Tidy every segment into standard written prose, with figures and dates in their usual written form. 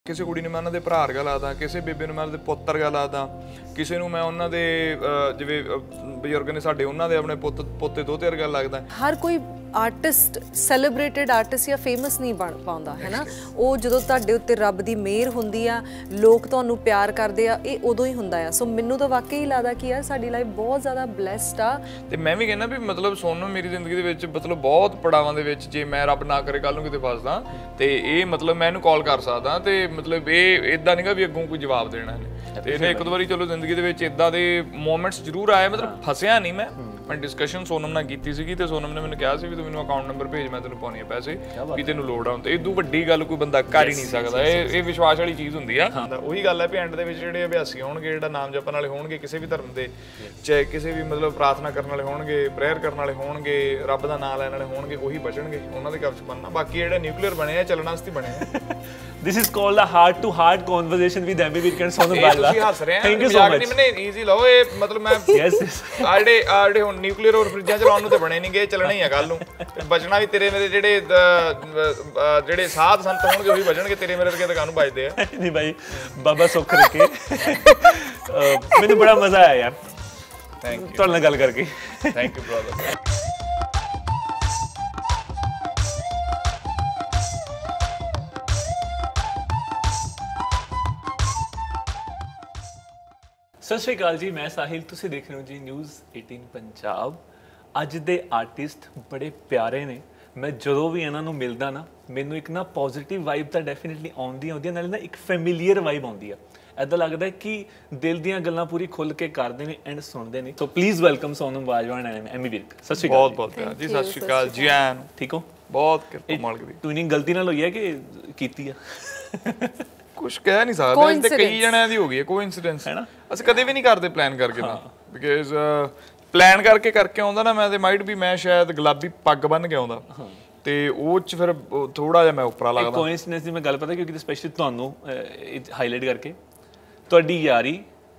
ਕਿਸੇ ਕੁੜੀ ਨੂੰ ਮੈਂ ਉਹਨਾਂ ਦੇ ਭਰਾ ਵਰਗਾ ਲੱਗਦਾ, ਕਿਸੇ ਬੇਬੇ ਨੂੰ ਮੈਂ ਉਹਨਾਂ ਦੇ ਪੁੱਤ ਵਰਗਾ ਲੱਗਦਾ, ਕਿਸੇ ਨੂੰ ਮੈਂ ਉਹਨਾਂ ਦੇ ਜਿਵੇਂ ਬਜ਼ੁਰਗ ਨੇ ਸਾਡੇ ਉਹਨਾਂ ਦੇ ਆਪਣੇ ਪੋਤੇ ਦੋਤੇ ਵਰਗਾ ਲੱਗਦਾ। ਹਰ ਕੋਈ ਆਰਟਿਸਟ ਸੈਲੀਬ੍ਰੇਟਡ ਆਰਟਿਸਟ ਜਾਂ ਫੇਮਸ ਨਹੀਂ ਬਣ ਪਾਉਂਦਾ ਹੈ ਨਾ। ਉਹ ਜਦੋਂ ਤੁਹਾਡੇ ਉੱਤੇ ਰੱਬ ਦੀ ਮਿਹਰ ਹੁੰਦੀ ਆ, ਲੋਕ ਤੁਹਾਨੂੰ ਪਿਆਰ ਕਰਦੇ ਆ, ਇਹ ਉਦੋਂ ਹੀ ਹੁੰਦਾ ਆ। ਸੋ ਮੈਨੂੰ ਤਾਂ ਵਾਕਈ ਲੱਗਦਾ ਕਿ ਯਾਰ ਸਾਡੀ ਲਾਈਫ ਬਹੁਤ ਜ਼ਿਆਦਾ ਬਲੈਸਡ ਆ। ਤੇ ਮੈਂ ਵੀ ਕਹਿੰਦਾ ਵੀ ਮਤਲਬ ਸੋਨਮ ਮੇਰੀ ਜ਼ਿੰਦਗੀ ਦੇ ਵਿੱਚ ਮਤਲਬ ਬਹੁਤ ਪੜਾਵਾਂ ਦੇ ਵਿੱਚ, ਜੇ ਮੈਂ ਰੱਬ ਨਾ ਕਰੇ ਕੱਲ ਨੂੰ ਕਿਤੇ ਫਸਦਾ ਤੇ ਇਹ ਮਤਲਬ ਮੈਂ ਇਹਨੂੰ ਕਾਲ ਕਰ ਸਕਦਾ ਤੇ ਮਤਲਬ ਇਹ ਇਦਾਂ ਨਹੀਂਗਾ ਵੀ ਅੱਗੋਂ ਕੋਈ ਜਵਾਬ ਦੇਣਾ ਇਹਨੇ। ਤੇ ਇਹਨੇ ਇੱਕ ਦੋ ਵਾਰੀ ਚਲੋ ਜ਼ਿੰਦਗੀ ਦੇ ਵਿੱਚ ਇਦਾਂ ਦੇ ਮੂਮੈਂਟਸ ਜ਼ਰੂਰ ਆਏ, ਮਤਲਬ ਫਸਿਆ ਨਹੀਂ ਮੈਂ ਡਿਸਕਸ਼ਨ ਸੋਨਮ ਨਾਲ ਕੀਤੀ ਸੀਗੀ ਤੇ ਸੋਨਮ ਨੇ ਮੈਨੂੰ ਕਿਹਾ ਸੀ ਵੀ ਤੂੰ ਮੈਨੂੰ ਅਕਾਊਂਟ ਨੰਬਰ ਭੇਜ, ਮੈਂ ਤੈਨੂੰ ਪਾਉਣੇ ਆ ਪੈਸੇ ਵੀ ਤੈਨੂੰ ਲੋੜ ਆ। ਤੇ ਇਦੋਂ ਵੱਡੀ ਗੱਲ ਕੋਈ ਬੰਦਾ ਕਰ ਹੀ ਨਹੀਂ ਸਕਦਾ। ਇਹ ਵਿਸ਼ਵਾਸ ਵਾਲੀ ਚੀਜ਼ ਹੁੰਦੀ ਆ। ਉਹੀ ਗੱਲ ਹੈ ਵੀ ਐਂਡ ਦੇ ਵਿੱਚ ਜਿਹੜੇ ਅਭਿਆਸੀ ਹੋਣਗੇ, ਜਿਹੜਾ ਨਾਮ ਜਪਣ ਵਾਲੇ ਹੋਣਗੇ ਕਿਸੇ ਵੀ ਧਰਮ ਦੇ, ਚਾਹੇ ਕਿਸੇ ਵੀ ਮਤਲਬ ਪ੍ਰਾਰਥਨਾ ਕਰਨ ਵਾਲੇ ਹੋਣਗੇ, ਪ੍ਰੇਅਰ ਕਰਨ ਵਾਲੇ ਹੋਣਗੇ, ਰੱਬ ਦਾ ਨਾਮ ਲੈਣ ਵਾਲੇ ਹੋਣਗੇ, ਉਹੀ ਬਚਣਗੇ, ਉਹਨਾਂ ਦੇ ਕਬਜ਼ ਬਣਨਾ। ਬਾਕੀ ਜਿਹੜੇ ਨਿਊਕਲੀਅਰ ਬਣੇ ਆ ਚੱਲਣ ਵਾਸਤੇ ਬਣੇ ਆ। This is called a heart-to-heart conversation with Emmy Virk and Sonam Bagla. ਤੁਸੀਂ ਹੱਸ ਰਹੇ ਆ, Thank you so much. ਮੈਨੇ ਈਜ਼ੀ ਲਓ ਇਹ ਮਤਲਬ ਮੈਂ ਜਿਹੜੇ ਹੁਣ ਨਿਊਕਲੀਅਰ ਔਰ ਫਰਿੱਜਾਂ ਚਲਾਉਣ ਨੂੰ ਤੇ ਬਣੇ ਨਹੀਂਗੇ, ਚੱਲਣਾ ਹੀ ਆ ਕੱਲ ਨੂੰ। ਤੇ ਬਚਣਾ ਵੀ ਤੇਰੇ ਮੇਰੇ ਜਿਹੜੇ ਸਾਧ ਸੰਤ ਹੋਣਗੇ ਉਹੀ ਬਚਣਗੇ, ਤੇਰੇ ਮੇਰੇ ਵਰਗੇ ਤਾਂ ਕਾਹਨੂੰ ਬਚਦੇ ਆ। ਨਹੀਂ ਭਾਈ, ਬਾਬਾ ਸੁੱਖ ਰੱਖੇ। ਮੈਨੂੰ ਬੜਾ ਮਜ਼ਾ ਆਇਆ ਯਾਰ ਤੁਹਾਡੇ ਨਾਲ ਗੱਲ ਕਰਕੇ। Thank you brother. ਸਤਿ ਸ਼੍ਰੀ ਅਕਾਲ ਜੀ, ਮੈਂ ਸਾਹਿਲ, ਤੁਸੀਂ ਦੇਖ ਰਹੇ ਹੋ ਜੀ ਨਿਊਜ਼ 18 ਪੰਜਾਬ। ਅੱਜ ਦੇ ਆਰਟਿਸਟ ਬੜੇ ਪਿਆਰੇ ਨੇ। ਮੈਂ ਜਦੋਂ ਵੀ ਇਹਨਾਂ ਨੂੰ ਮਿਲਦਾ ਨਾ, ਮੈਨੂੰ ਇੱਕ ਨਾ ਪੋਜ਼ਿਟਿਵ ਵਾਈਬ ਤਾਂ ਡੈਫੀਨਿਟਲੀ ਆਉਂਦੀ ਨਾਲੇ ਨਾ ਇੱਕ ਫੈਮਿਲੀਅਰ ਵਾਈਬ ਆਉਂਦੀ ਆ। ਇੱਦਾਂ ਲੱਗਦਾ ਕਿ ਦਿਲ ਦੀਆਂ ਗੱਲਾਂ ਪੂਰੀ ਖੁੱਲ੍ਹ ਕੇ ਕਰਦੇ ਨੇ ਐਂਡ ਸੁਣਦੇ ਨੇ। So please welcome Sonam Bajwa and Ammy Virk. ਸਤਿ ਸ਼੍ਰੀ ਅਕਾਲ। ਬਹੁਤ ਬਹੁਤ ਪਿਆਰ ਜੀ। ਸਤਿ ਸ਼੍ਰੀ ਅਕਾਲ ਜੀ। ਐਨ ਠੀਕ ਹੋ? ਬਹੁਤ ਕਿਰਪਾ ਮਾਲਕ ਦੀ। ਟਿਊਨਿੰਗ ਗਲਤੀ ਨਾਲ ਹੋਈ ਹੈ ਕਿ ਕੀਤੀ ਆ? ਕੁਝ ਕਹਿ ਨਹੀਂ ਸਕਦੇ, ਤੇ ਕਈ ਜਣਿਆਂ ਦੀ ਹੋ ਗਈ ਹੈ ਕੋਇਨਸੀਡੈਂਸ ਹੈ ਨਾ। ਅਸੀਂ ਕਦੇ ਵੀ ਨਹੀਂ ਕਰਦੇ ਪਲਾਨ ਕਰਕੇ ਨਾ, ਬਿਕਾਜ਼ ਪਲਾਨ ਕਰਕੇ ਆਉਂਦਾ ਨਾ ਮੈਂ ਤੇ ਮਾਈਟ ਵੀ ਮੈਂ ਸ਼ਾਇਦ ਗੁਲਾਬੀ ਪੱਗ ਬੰਨ ਕੇ ਆਉਂਦਾ ਤੇ ਉਹ ਚ ਫਿਰ ਥੋੜਾ ਜਿਹਾ ਮੈਂ ਉੱਪਰਾ ਲੱਗਦਾ। ਕੋਇਨਸੀਡੈਂਸ ਦੀ ਮੈਂ ਗੱਲ ਪਤਾ ਕਿਉਂਕਿ ਸਪੈਸ਼ਲੀ ਤੁਹਾਨੂੰ ਹਾਈਲਾਈਟ ਕਰਕੇ ਤੁਹਾਡੀ ਯਾਰੀ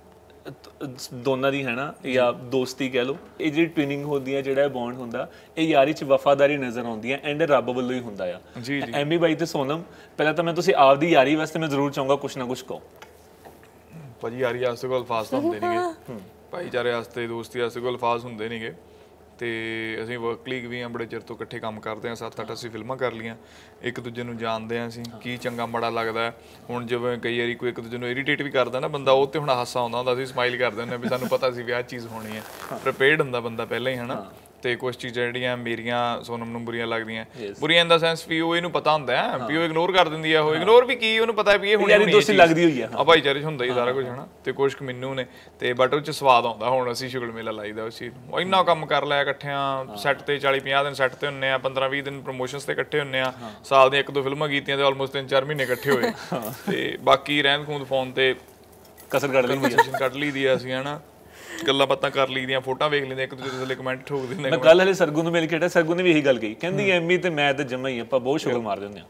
ਦੋਨਾਂ ਦੀ ਹੈ ਨਾ, ਜਾਂ ਦੋਸਤੀ ਕਹਿ ਲਓ, ਇਹ ਜਿਹੜੀ ਟਵਿਨਿੰਗ ਹੁੰਦੀ ਹੈ, ਜਿਹੜਾ ਬੌਂਡ ਹੁੰਦਾ, ਇਹ ਯਾਰੀ 'ਚ ਵਫਾਦਾਰੀ ਨਜ਼ਰ ਆਉਂਦੀ ਹੈ ਐਂਡ ਰੱਬ ਵੱਲੋਂ ਹੀ ਹੁੰਦਾ ਆ। ਜੀ ਜੀ। ਐਮੀ ਬਾਈ ਤੇ ਸੋਨਮ, ਪਹਿਲਾਂ ਤਾਂ ਮੈਂ ਤੁਸੀਂ ਆਪਦੀ ਯਾਰੀ ਵਾਸਤੇ ਮੈਂ ਜ਼ਰੂਰ ਚਾਹੂੰਗਾ ਕੁਛ ਨਾ ਕੁਛ ਕਹੋ। ਭਾਜੀ ਯਾਰੀ ਵਾਸਤੇ ਕੋਈ ਅਲਫਾਜ਼ ਤਾਂ ਹੁੰਦੇ ਨਹੀਂਗੇ, ਭਾਈਚਾਰੇ ਵਾਸਤੇ, ਦੋਸਤੀ ਵਾਸਤੇ ਕੋਈ ਅਲਫਾਜ਼ ਹੁੰਦੇ ਨਹੀਂਗੇ। ਤੇ ਅਸੀਂ ਵਰਕ ਲੀਗ ਵੀ ਆ, ਬੜੇ ਚਿਰ ਤੋਂ ਇਕੱਠੇ ਕੰਮ ਕਰਦੇ ਹਾਂ, 7-8 ਅਸੀਂ ਫਿਲਮਾਂ ਕਰ ਲਈਆਂ, ਇੱਕ ਦੂਜੇ ਨੂੰ ਜਾਣਦੇ ਹਾਂ ਅਸੀਂ, ਕੀ ਚੰਗਾ ਮਾੜਾ ਲੱਗਦਾ। ਹੁਣ ਜਿਵੇਂ ਕਈ ਵਾਰੀ ਕੋਈ ਇੱਕ ਦੂਜੇ ਨੂੰ ਇਰੀਟੇਟ ਵੀ ਕਰਦਾ ਨਾ ਬੰਦਾ, ਉਹ ਤੇ ਹੁਣ ਹਾਸਾ ਆਉਂਦਾ ਹੁੰਦਾ, ਅਸੀਂ ਸਮਾਈਲ ਕਰਦੇ ਹੁੰਦੇ ਵੀ ਸਾਨੂੰ ਪਤਾ ਸੀ ਵੀ ਆਹ ਚੀਜ਼ ਹੋਣੀ ਹੈ, ਪ੍ਰੀਪੇਅਰਡ ਹੁੰਦਾ ਬੰਦਾ ਪਹਿਲਾਂ ਹੀ, ਹੈ ਨਾ। ਤੇ ਕੁਝ ਚੀਜ਼ਾਂ ਜਿਹੜੀਆਂ ਮੇਰੀਆਂ ਸੋਨਮ ਨੂੰ ਬੁਰੀਆਂ ਲੱਗਦੀਆਂ, ਬੁਰੀਆਂ ਇਨ ਦਾ ਸੈਂਸ ਵੀ ਉਹ ਇਹਨੂੰ ਪਤਾ ਹੁੰਦਾ ਹੈ ਵੀ ਉਹ ਇਗਨੋਰ ਕਰ ਦਿੰਦੀ ਆ। ਉਹ ਇਗਨੋਰ ਵੀ ਕੀ, ਉਹਨੂੰ ਪਤਾ ਵੀ ਇਹ ਹੋਣੀ ਦੋਸਤੀ ਲੱਗਦੀ ਹੋਈ ਆ ਭਾਈਚਾਰੇ 'ਚ ਹੁੰਦਾ ਹੀ ਸਾਰਾ ਕੁਝ, ਹੈ ਨਾ। ਤੇ ਕੁਛ ਕੁ ਮੈਨੂੰ ਨੇ ਤੇ ਬਟ ਉਹ 'ਚ ਸਵਾਦ ਆਉਂਦਾ। ਹੁਣ ਅਸੀਂ ਸ਼ੁਗਲ ਮੇਲਾ ਲਾਈਦਾ ਉਸ ਚੀਜ਼ ਨੂੰ, ਇੰਨਾ ਕੰਮ ਕਰ ਲਿਆ ਇਕੱਠਿਆਂ, ਸੈੱਟ ਤੇ 40-50 ਦਿਨ ਸੈੱਟ ਤੇ ਹੁੰਦੇ ਆ, 15-20 ਦਿਨ ਪ੍ਰਮੋਸ਼ਨਸ ਤੇ ਇਕੱਠੇ ਹੁੰਦੇ ਆ, ਸਾਲ ਦੀਆਂ 1-2 ਫਿਲਮਾਂ ਕੀਤੀਆਂ ਤੇ ਆਲਮੋਸਟ 3-4 ਮਹੀਨੇ ਇਕੱਠੇ ਹੋਏ। ਤੇ ਬਾਕੀ ਰਹਿੰਦ ਖੂੰਦ ਫੋਨ ਤੇ ਕਸਰ ਕੱਢ ਲਈ ਦੀ ਆ ਅਸੀਂ, ਹੈ ਨਾ, ਗੱਲਾਂ ਬਾਤਾਂ ਕਰ ਲਈਆਂ, ਫੋਟੋਆਂ ਵੇਖ ਲੈਂਦੇ, ਇੱਕ ਦੂਜੇ ਦੇ ਥੱਲੇ ਕਮੈਂਟ ਠੋਕ ਦਿੰਦੇ। ਮੈਂ ਕੱਲ ਹਲੇ ਸਰਗੁਣ ਨੂੰ ਮਿਲ ਕੇ ਸਰਗੁਣ ਨੇ ਵੀ ਇਹੀ ਗੱਲ ਕਹੀ, ਕਹਿੰਦੀ ਐਮੀ ਤੇ ਮੈਂ ਤੇ ਜੰਮਾ ਹੀ ਆਪਾਂ ਬਹੁਤ ਸ਼ੁਗਲ ਮਾਰਦੇ ਹੁੰਦੇ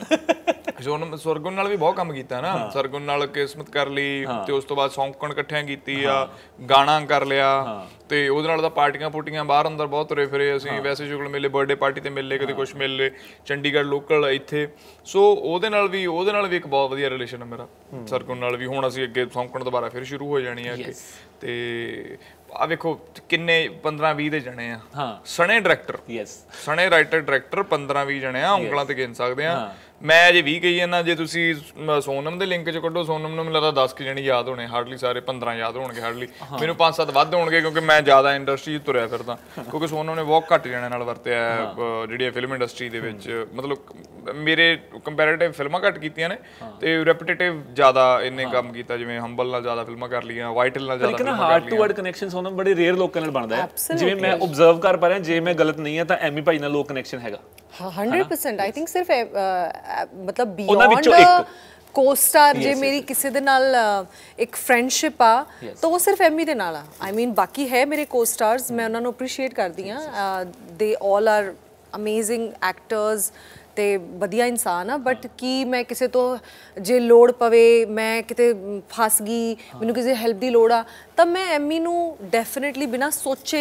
ਆ। ਸਰਗੁਣ ਨਾਲ ਵੀ ਬਹੁਤ ਕੰਮ ਕੀਤਾ ਨਾ, ਸਰਗੁਣ ਨਾਲ ਕਿਸਮਤ ਕਰ ਲਈ ਤੇ ਉਸ ਤੋਂ ਬਾਅਦ ਸੌਂਕਣ ਇਕੱਠਿਆਂ ਕੀਤੀ ਆ, ਗਾਣਾ ਕਰ ਲਿਆ ਤੇ ਉਹਦੇ ਨਾਲ ਤਾਂ ਪਾਰਟੀਆਂ ਪੂਟੀਆਂ ਬਾਹਰ ਅੰਦਰ ਬਹੁਤ ਤੁਰੇ ਫਿਰੇ ਅਸੀਂ। ਵੈਸੇ ਸ਼ੁਗਲ ਮੇਲੇ, ਬਰਥਡੇ ਪਾਰਟੀ ਤੇ ਮਿਲੇ, ਕਦੇ ਕੁਛ ਮਿਲੇ, ਚੰਡੀਗੜ੍ਹ ਲੋਕਲ ਇੱਥੇ। ਸੋ ਉਹਦੇ ਨਾਲ ਵੀ ਇੱਕ ਬਹੁਤ ਵਧੀਆ ਰਿਲੇਸ਼ਨ ਹੈ ਮੇਰਾ ਸਰਗੁਣ ਨਾਲ ਵੀ। ਹੁਣ ਅਸੀਂ ਅੱਗੇ ਸੌਂਕਣ ਦੁਬਾਰਾ ਫਿਰ ਸ਼ੁਰੂ ਹੋ ਜਾਣੀ ਆ ਅੱਗੇ। ਤੇ ਆ ਵੇਖੋ ਕਿੰਨੇ 15-20 ਦੇ ਜਣੇ ਆ, ਸਣੇ ਡਾਇਰੈਕਟਰ, ਸਣੇ ਰਾਈਟਰ ਡਾਇਰੈਕਟਰ 15-20 ਜਣੇ ਆ, ਉਂਗਲਾਂ ਤੇ ਗਿਣ ਸਕਦੇ ਆ। ਮੈਂ ਅਜੇ 20 ਕਹੀ ਜਾਂਦਾ, ਜੇ ਤੁਸੀਂ ਸੋਨਮ ਦੇ ਲਿੰਕ 'ਚ ਕੱਢੋ, ਸੋਨਮ ਨੂੰ ਮੈਨੂੰ ਲੱਗਦਾ 10 ਕੁ ਜਣੇ ਯਾਦ ਹੋਣੇ, ਹਾਰਡਲੀ ਸਾਰੇ 15 ਯਾਦ ਹੋਣਗੇ ਹਾਰਡਲੀ। ਮੈਨੂੰ 5-7 ਵੱਧ ਹੋਣਗੇ ਕਿਉਂਕਿ ਮੈਂ ਜ਼ਿਆਦਾ ਇੰਡਸਟਰੀ 'ਚ ਤੁਰਿਆ ਫਿਰਦਾ, ਕਿਉਂਕਿ ਸੋਨਮ ਨੇ ਬਹੁਤ ਘੱਟ ਜਣਿਆਂ ਨਾਲ ਵਰਤਿਆ ਜਿਹੜੀ ਫਿਲਮ ਇੰਡਸਟਰੀ ਦੇ ਵਿੱਚ। ਮਤਲਬ ਮੇਰੇ ਕੰਪੈਰੇਟਿਵ ਫਿਲਮਾਂ ਘੱਟ ਕੀਤੀਆਂ ਨੇ ਤੇ ਰੈਪੀਟੇਟਿਵ ਜ਼ਿਆਦਾ ਇਹਨੇ ਕੰਮ ਕੀਤਾ, ਜਿਵੇਂ ਹੰਬਲ ਨਾਲ ਜ਼ਿਆਦਾ ਫਿਲਮਾਂ ਕਰ ਲਈਆਂ, ਵਾਈਟ ਹਿਲ ਨਾਲ ਜ਼ਿਆਦਾ ਫਿਲਮਾਂ ਕਰ ਲਈਆਂ। Heart to heart connection Sonam ਬੜੇ ਰੇਅਰ ਲੋਕਾਂ ਨਾਲ ਬਣਦਾ ਹੈ, ਜਿਵੇਂ ਮੈਂ ਓਬਜ਼ਰਵ ਕਰ ਪਾ ਰਿਹਾ। ਜੇ ਮੈਂ ਗਲਤ ਨਹੀਂ ਹਾਂ ਤਾਂ ਐਮੀ ਭਾਈ ਨਾਲ ਲੋਕ ਕਨੈਕਸ਼ਨ ਹੈਗਾ 100%। ਆਈ ਥਿੰਕ ਸਿਰਫ ਮਤਲਬ ਬਿਯੋਂਡ ਕੋ-ਸਟਾਰ ਜੇ ਮੇਰੀ ਕਿਸੇ ਦੇ ਨਾਲ ਇੱਕ ਫਰੈਂਡਸ਼ਿਪ ਆ ਤਾਂ ਉਹ ਸਿਰਫ ਐਮੀ ਦੇ ਨਾਲ ਆ। ਆਈ ਮੀਨ ਬਾਕੀ ਹੈ ਮੇਰੇ ਕੋ-ਸਟਾਰਸ, ਮੈਂ ਉਹਨਾਂ ਨੂੰ ਅਪਰੀਸ਼ੀਏਟ ਕਰਦੀ ਹਾਂ। ਦੇ ਆਲ ਆਰ ਅਮੇਜ਼ਿੰਗ ਐਕਟਰਸ ਤੇ ਵਧੀਆ ਇਨਸਾਨ ਆ। ਬਟ ਕੀ ਮੈਂ ਕਿਸੇ ਤੋਂ ਜੇ ਲੋੜ ਪਵੇ, ਮੈਂ ਕਿਤੇ ਫਸ ਗਈ, ਮੈਨੂੰ ਕਿਸੇ ਹੈਲਪ ਦੀ ਲੋੜ ਆ, ਤਾਂ ਮੈਂ ਐਮੀ ਨੂੰ ਡੈਫੀਨੇਟਲੀ ਬਿਨਾਂ ਸੋਚੇ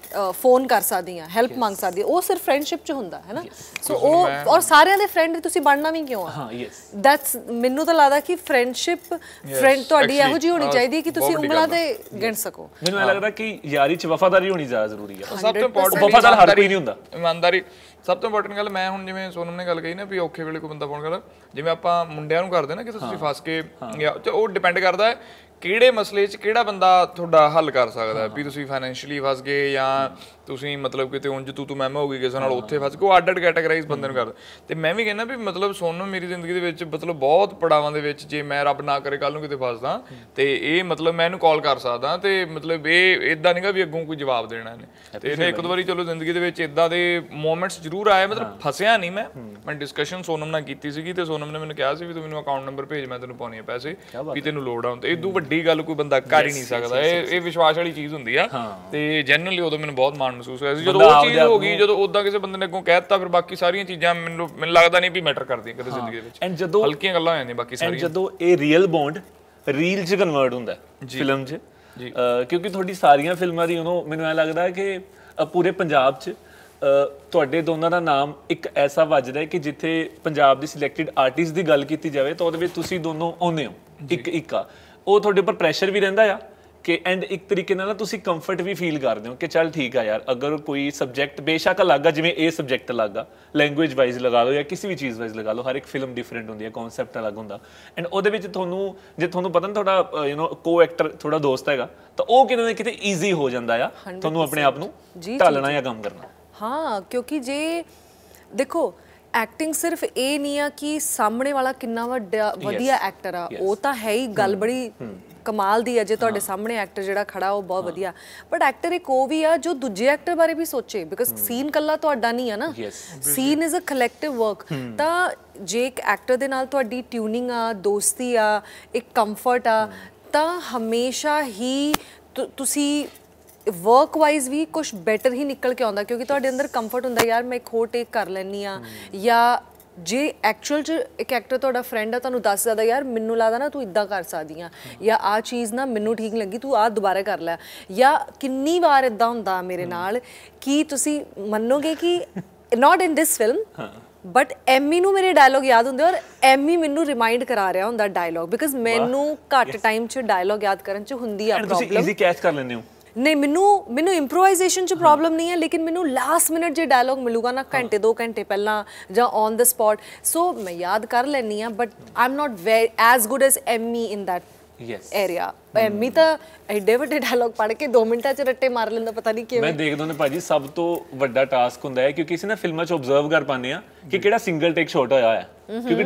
ਫੋਨ ਕਰ ਸਕਦੀ ਹਾਂ, ਹੈਲਪ ਮੰਗ ਸਕਦੀ ਹਾਂ, ਉਹ ਸਿਰਫ ਫਰੈਂਡਸ਼ਿਪ 'ਚ ਹੁੰਦਾ ਹੈ ਨਾ। ਸੋ ਉਹ ਔਰ ਸਾਰਿਆਂ ਦੇ ਫਰੈਂਡ ਤੁਸੀਂ ਬਣਨਾ ਵੀ ਕਿਉਂ ਆ? ਹਾਂ ਯੈਸ, ਦੈਟਸ ਮੈਨੂੰ ਤਾਂ ਲੱਗਦਾ ਕਿ ਫਰੈਂਡਸ਼ਿਪ ਫਰੈਂਡ ਤੁਹਾਡੀ ਇਹੋ ਜਿਹੀ ਹੋਣੀ ਚਾਹੀਦੀ ਕਿ ਤੁਸੀਂ ਉਂਗਲਾਂ ਤੇ ਗਿਣ ਸਕੋ। ਮੈਨੂੰ ਇਹ ਲੱਗਦਾ ਕਿ ਯਾਰੀ 'ਚ ਵਫਾਦਾਰੀ ਹੋਣੀ ਜ਼ਿਆਦਾ ਜ਼ਰੂਰੀ ਹੈ। ਸਭ ਤੋਂ ਇੰਪੋਰਟੈਂਟ ਵਫਾਦਾਰ ਹਰ ਕੋਈ ਨਹੀਂ ਹੁੰਦਾ। ਇਮਾਨਦਾਰੀ ਸਭ ਤੋਂ ਇੰਪੋਰਟੈਂਟ ਗੱਲ। ਮੈਂ ਹੁਣ ਜਿਵੇਂ ਸੋਨਮ ਨੇ ਗੱਲ ਕਹੀ ਨਾ ਵੀ ਔਖੇ ਵੇਲੇ ਕੋਈ ਬੰਦਾ ਫੋਨ ਕਰਦਾ, ਜਿਵੇਂ ਆਪਾਂ ਮੁੰਡਿਆਂ ਨੂੰ ਕਰਦੇ ਨਾ ਕਿ ਤੁਸੀਂ ਫਸ ਕੇ, ਉਹ ਡਿਪੈਂਡ ਕਰਦਾ ਹੈ ਕਿਹੜੇ ਮਸਲੇ 'ਚ ਕਿਹੜਾ ਬੰਦਾ ਤੁਹਾਡਾ ਹੱਲ ਕਰ ਸਕਦਾ। ਵੀ ਤੁਸੀਂ ਫਾਈਨੈਂਸ਼ੀਅਲੀ ਫਸ ਗਏ ਜਾਂ ਤੁਸੀਂ ਮਤਲਬ ਕਿਤੇ ਉਂਝ ਤੂੰ ਮੈਂ ਹੋ ਗਈ ਕਿਸੇ ਨਾਲ, ਉੱਥੇ ਫਸ ਕੇ ਉਹ ਅੱਡ ਕੈਟਾਗਰਾਈਜ਼ ਬੰਦੇ ਨੂੰ ਕਰਦਾ। ਤੇ ਮੈਂ ਵੀ ਕਹਿੰਦਾ ਵੀ ਮਤਲਬ ਸੋਨਮ ਮੇਰੀ ਜ਼ਿੰਦਗੀ ਦੇ ਵਿੱਚ ਮਤਲਬ ਬਹੁਤ ਪੜਾਵਾਂ ਦੇ ਵਿੱਚ, ਜੇ ਮੈਂ ਰੱਬ ਨਾ ਕਰੇ ਕੱਲ ਨੂੰ ਕਿਤੇ ਫਸਦਾ ਤੇ ਇਹ ਮਤਲਬ ਮੈਂ ਇਹਨੂੰ ਕਾਲ ਕਰ ਸਕਦਾ ਤੇ ਮਤਲਬ ਇਹ ਇਦਾਂ ਨਹੀਂਗਾ ਵੀ ਅੱਗੋਂ ਕੋਈ ਜਵਾਬ ਦੇਣਾ ਇਹਨੇ। ਤੇ ਇਹਨੇ ਇੱਕ ਦੋ ਵਾਰੀ ਚਲੋ ਜ਼ਿੰਦਗੀ ਦੇ ਵਿੱਚ ਇਦਾਂ ਦੇ ਮੂਮੈਂਟਸ ਜ਼ਰੂਰ ਆਏ, ਮਤਲਬ ਫਸਿਆ ਨਹੀਂ ਮੈਂ ਡਿਸਕਸ਼ਨ ਸੋਨਮ ਨਾਲ ਕੀਤੀ ਸੀਗੀ ਤੇ ਸੋਨਮ ਨੇ ਮੈਨੂੰ ਕਿਹਾ ਸੀ ਵੀ ਤੂੰ ਮੈਨੂੰ ਅਕਾਊਂਟ ਨੰਬਰ ਭੇਜ, ਮੈਂ ਤੈਨੂੰ ਪਾਉਣੇ ਆ ਪੈਸੇ ਵੀ ਤੈਨੂੰ ਲੋੜ ਆ। ਤੇ ਇਦੋਂ ਵੱਡੀ ਗੱਲ ਕੋਈ ਬੰਦਾ ਕਰ ਹੀ ਨਹੀਂ ਸਕਦਾ। ਇਹ ਵਿਸ਼ਵਾਸ ਵਾਲੀ ਚੀਜ਼ ਹੁੰਦੀ ਆ। ਤੇ ਜੈਨੂਅਲੀ ਉਦੋਂ ਮੈਨੂੰ ਬਹੁਤ ਮਾਣ ਮਹਿਸੂਸ ਹੋਇਆ ਸੀ ਜਦੋਂ ਉਹ ਚੀਜ਼ ਹੋ ਗਈ, ਜਦੋਂ ਉਦਾਂ ਕਿਸੇ ਬੰਦੇ ਨੇ ਅੱਗੋਂ ਕਹਿ ਦਿੱਤਾ, ਫਿਰ ਬਾਕੀ ਸਾਰੀਆਂ ਚੀਜ਼ਾਂ ਮੈਨੂੰ ਲੱਗਦਾ ਨਹੀਂ ਵੀ ਮੈਟਰ ਕਰਦੀਆਂ ਕਦੇ ਜ਼ਿੰਦਗੀ ਦੇ ਵਿੱਚ। ਐਂਡ ਜਦੋਂ ਹਲਕੀਆਂ ਗੱਲਾਂ ਹੋ ਜਾਂਦੀਆਂ ਬਾਕੀ ਸਾਰੀਆਂ, ਜਦੋਂ ਇਹ ਰੀਅਲ ਬੌਂਡ ਰੀਲ 'ਚ ਕਨਵਰਟ ਹੁੰਦਾ ਫਿਲਮ 'ਚ, ਕਿਉਂਕਿ ਤੁਹਾਡੀ ਸਾਰੀਆਂ ਫਿਲਮਾਂ ਦੀ ਮੈਨੂੰ ਐਂ ਲੱਗਦਾ ਕਿ ਪੂਰੇ ਪੰਜਾਬ 'ਚ ਤੁਹਾਡੇ ਦੋਨਾਂ ਦਾ ਨਾਮ ਇੱਕ ਐਸਾ ਵੱਜਦਾ ਹੈ ਕਿ ਜਿੱਥੇ ਪੰਜਾਬ ਦੀ ਸਿਲੈਕਟਡ ਆਰਟਿਸਟ ਦੀ ਗੱਲ ਕੀਤੀ ਜਾਵੇ ਤਾਂ ਉਹਦੇ ਵਿੱਚ ਤੁਸੀਂ ਦੋਨੋਂ ਆਉਂਦੇ ਹੋ ਇੱਕ ਆ। ਉਹ ਤੁਹਾਡੇ ਉੱਪਰ ਪ੍ਰੈਸ਼ਰ ਵੀ ਰਹਿੰਦਾ ਆ ਕਿ ਐਂਡ ਇੱਕ ਤਰੀਕੇ ਨਾਲ ਤੁਸੀਂ ਕੰਫਰਟ ਵੀ ਫੀਲ ਕਰਦੇ ਹੋ ਕਿ ਚੱਲ ਠੀਕ ਆ ਯਾਰ, ਅਗਰ ਕੋਈ ਸਬਜੈਕਟ ਬੇਸ਼ੱਕ ਅਲੱਗ ਆ, ਜਿਵੇਂ ਇਹ ਸਬਜੈਕਟ ਅਲੱਗ ਆ, ਲੈਂਗੁਏਜ ਵਾਈਜ਼ ਲਗਾ ਲਓ ਜਾਂ ਕਿਸੇ ਵੀ ਚੀਜ਼ ਵਾਈਜ਼ ਲਗਾ ਲਓ, ਹਰ ਇੱਕ ਫਿਲਮ ਡਿਫਰੈਂਟ ਹੁੰਦੀ ਹੈ, ਕਨਸੈਪਟ ਅਲੱਗ ਹੁੰਦਾ। ਐਂਡ ਉਹਦੇ ਵਿੱਚ ਤੁਹਾਨੂੰ ਜੇ ਤੁਹਾਨੂੰ ਪਤਾ ਨਾ ਤੁਹਾਡਾ ਕੋ ਐਕਟਰ ਤੁਹਾਡਾ ਦੋਸਤ ਹੈਗਾ ਤਾਂ ਉਹ ਕਿਤੇ ਨਾ ਕਿਤੇ ਈਜ਼ੀ ਹੋ ਜਾਂਦਾ ਆ ਤੁਹਾਨੂੰ ਆਪਣੇ ਆਪ ਨੂੰ ਢਾਲਣਾ ਜਾਂ ਕੰਮ ਕਰਨਾ। ਹਾਂ, ਕਿਉਂਕਿ ਜੇ ਦੇਖੋ ਐਕਟਿੰਗ ਸਿਰਫ ਇਹ ਨਹੀਂ ਆ ਕਿ ਸਾਹਮਣੇ ਵਾਲਾ ਕਿੰਨਾ ਵਧੀਆ ਐਕਟਰ ਆ, ਉਹ ਤਾਂ ਹੈ ਹੀ ਗੱਲ ਬੜੀ ਕਮਾਲ ਦੀ ਆ ਜੇ ਤੁਹਾਡੇ ਸਾਹਮਣੇ ਐਕਟਰ ਜਿਹੜਾ ਖੜਾ ਉਹ ਬਹੁਤ ਵਧੀਆ, ਬਟ ਐਕਟਰ ਇੱਕ ਉਹ ਵੀ ਆ ਜੋ ਦੂਜੇ ਐਕਟਰ ਬਾਰੇ ਵੀ ਸੋਚੇ, ਬਿਕਾਜ਼ ਸੀਨ ਕੱਲਾ ਤੁਹਾਡਾ ਨਹੀਂ ਆ ਨਾ, scene is a collective work. ਤਾਂ ਜੇ ਇੱਕ ਐਕਟਰ ਦੇ ਨਾਲ ਤੁਹਾਡੀ ਟਿਊਨਿੰਗ ਆ, ਦੋਸਤੀ ਆ, ਇੱਕ ਕੰਫਰਟ ਆ, ਤਾਂ ਹਮੇਸ਼ਾ ਹੀ ਤੁਸੀਂ ਵਰਕ ਵਾਈਜ਼ ਵੀ ਕੁਝ ਬੈਟਰ ਹੀ ਨਿਕਲ ਕੇ ਆਉਂਦਾ, ਕਿਉਂਕਿ ਤੁਹਾਡੇ ਅੰਦਰ ਕੰਫਰਟ ਹੁੰਦਾ ਯਾਰ ਮੈਂ ਇੱਕ ਹੋਰ ਟੇਕ ਕਰ ਲੈਂਦੀ ਆ। ਜਾਂ ਜੇ ਐਕਚੁਅਲ 'ਚ ਇੱਕ ਐਕਟਰ ਤੁਹਾਡਾ ਫਰੈਂਡ ਆ, ਤੁਹਾਨੂੰ ਦੱਸ ਸਕਦਾ ਯਾਰ ਮੈਨੂੰ ਲੱਗਦਾ ਨਾ ਤੂੰ ਇੱਦਾਂ ਕਰ ਸਕਦੀ ਆ, ਜਾਂ ਆਹ ਚੀਜ਼ ਨਾ ਮੈਨੂੰ ਠੀਕ ਲੱਗੀ ਤੂੰ ਆਹ ਦੁਬਾਰਾ ਕਰ ਲੈ। ਜਾਂ ਕਿੰਨੀ ਵਾਰ ਇੱਦਾਂ ਹੁੰਦਾ ਮੇਰੇ ਨਾਲ ਕਿ ਤੁਸੀਂ ਮੰਨੋਗੇ ਕਿ not in this film but Ammy ਨੂੰ ਮੇਰੇ ਡਾਇਲੌਗ ਯਾਦ ਹੁੰਦੇ ਔਰ ਐਮੀ ਮੈਨੂੰ ਰਿਮਾਈਂਡ ਕਰਾ ਰਿਹਾ ਹੁੰਦਾ ਡਾਇਲੌਗ, ਬਿਕਾਜ਼ ਮੈਨੂੰ ਘੱਟ ਟਾਈਮ 'ਚ ਡਾਇਲੌਗ ਯਾਦ ਕਰਨ 'ਚ ਹੁੰਦੀ ਆ ਪ੍ਰੋਬਲਮ। ਤੁਸੀਂ ਈਜ਼ੀ ਕੈਚ ਕਰ ਲੈਂਦੇ ਹੋ? ਨਹੀਂ, ਮੈਨੂੰ ਇੰਪਰੋਵਾਈਜ਼ੇਸ਼ਨ 'ਚ ਪ੍ਰੋਬਲਮ ਨਹੀਂ ਹੈ, ਲੇਕਿਨ ਮੈਨੂੰ ਲਾਸਟ ਮਿੰਟ ਜੇ ਡਾਇਲੌਗ ਮਿਲੂਗਾ ਨਾ ਘੰਟੇ 2 ਘੰਟੇ ਪਹਿਲਾਂ ਜਾਂ ਔਨ ਦ ਸਪੌਟ, ਸੋ ਮੈਂ ਯਾਦ ਕਰ ਲੈਂਦੀ ਹਾਂ, but I am not as good as Ammy in that area. Ammy ਤਾਂ ਐਡੇ ਵੱਡੇ ਡਾਇਲੌਗ ਪੜ੍ਹ ਕੇ 2 ਮਿੰਟਾਂ 'ਚ ਰੱਟੇ ਮਾਰ ਲੈਂਦਾ, ਪਤਾ ਨਹੀਂ ਕਿਵੇਂ। ਮੈਂ ਦੇਖਦਾ ਹੁੰਦਾ ਭਾਜੀ ਸਭ ਤੋਂ ਵੱਡਾ ਟਾਸਕ ਹੁੰਦਾ ਹੈ ਕਿਉਂਕਿ ਅਸੀਂ ਨਾ ਫਿਲਮਾਂ 'ਚ ਓਬਜ਼ਰਵ ਕਰ ਪਾਉਂਦੇ ਆ ਕਿ ਕਿਹੜਾ ਸਿੰਗਲ ਟੇਕ ਸ਼ਾਟ ਹੋਇਆ ਹੈ,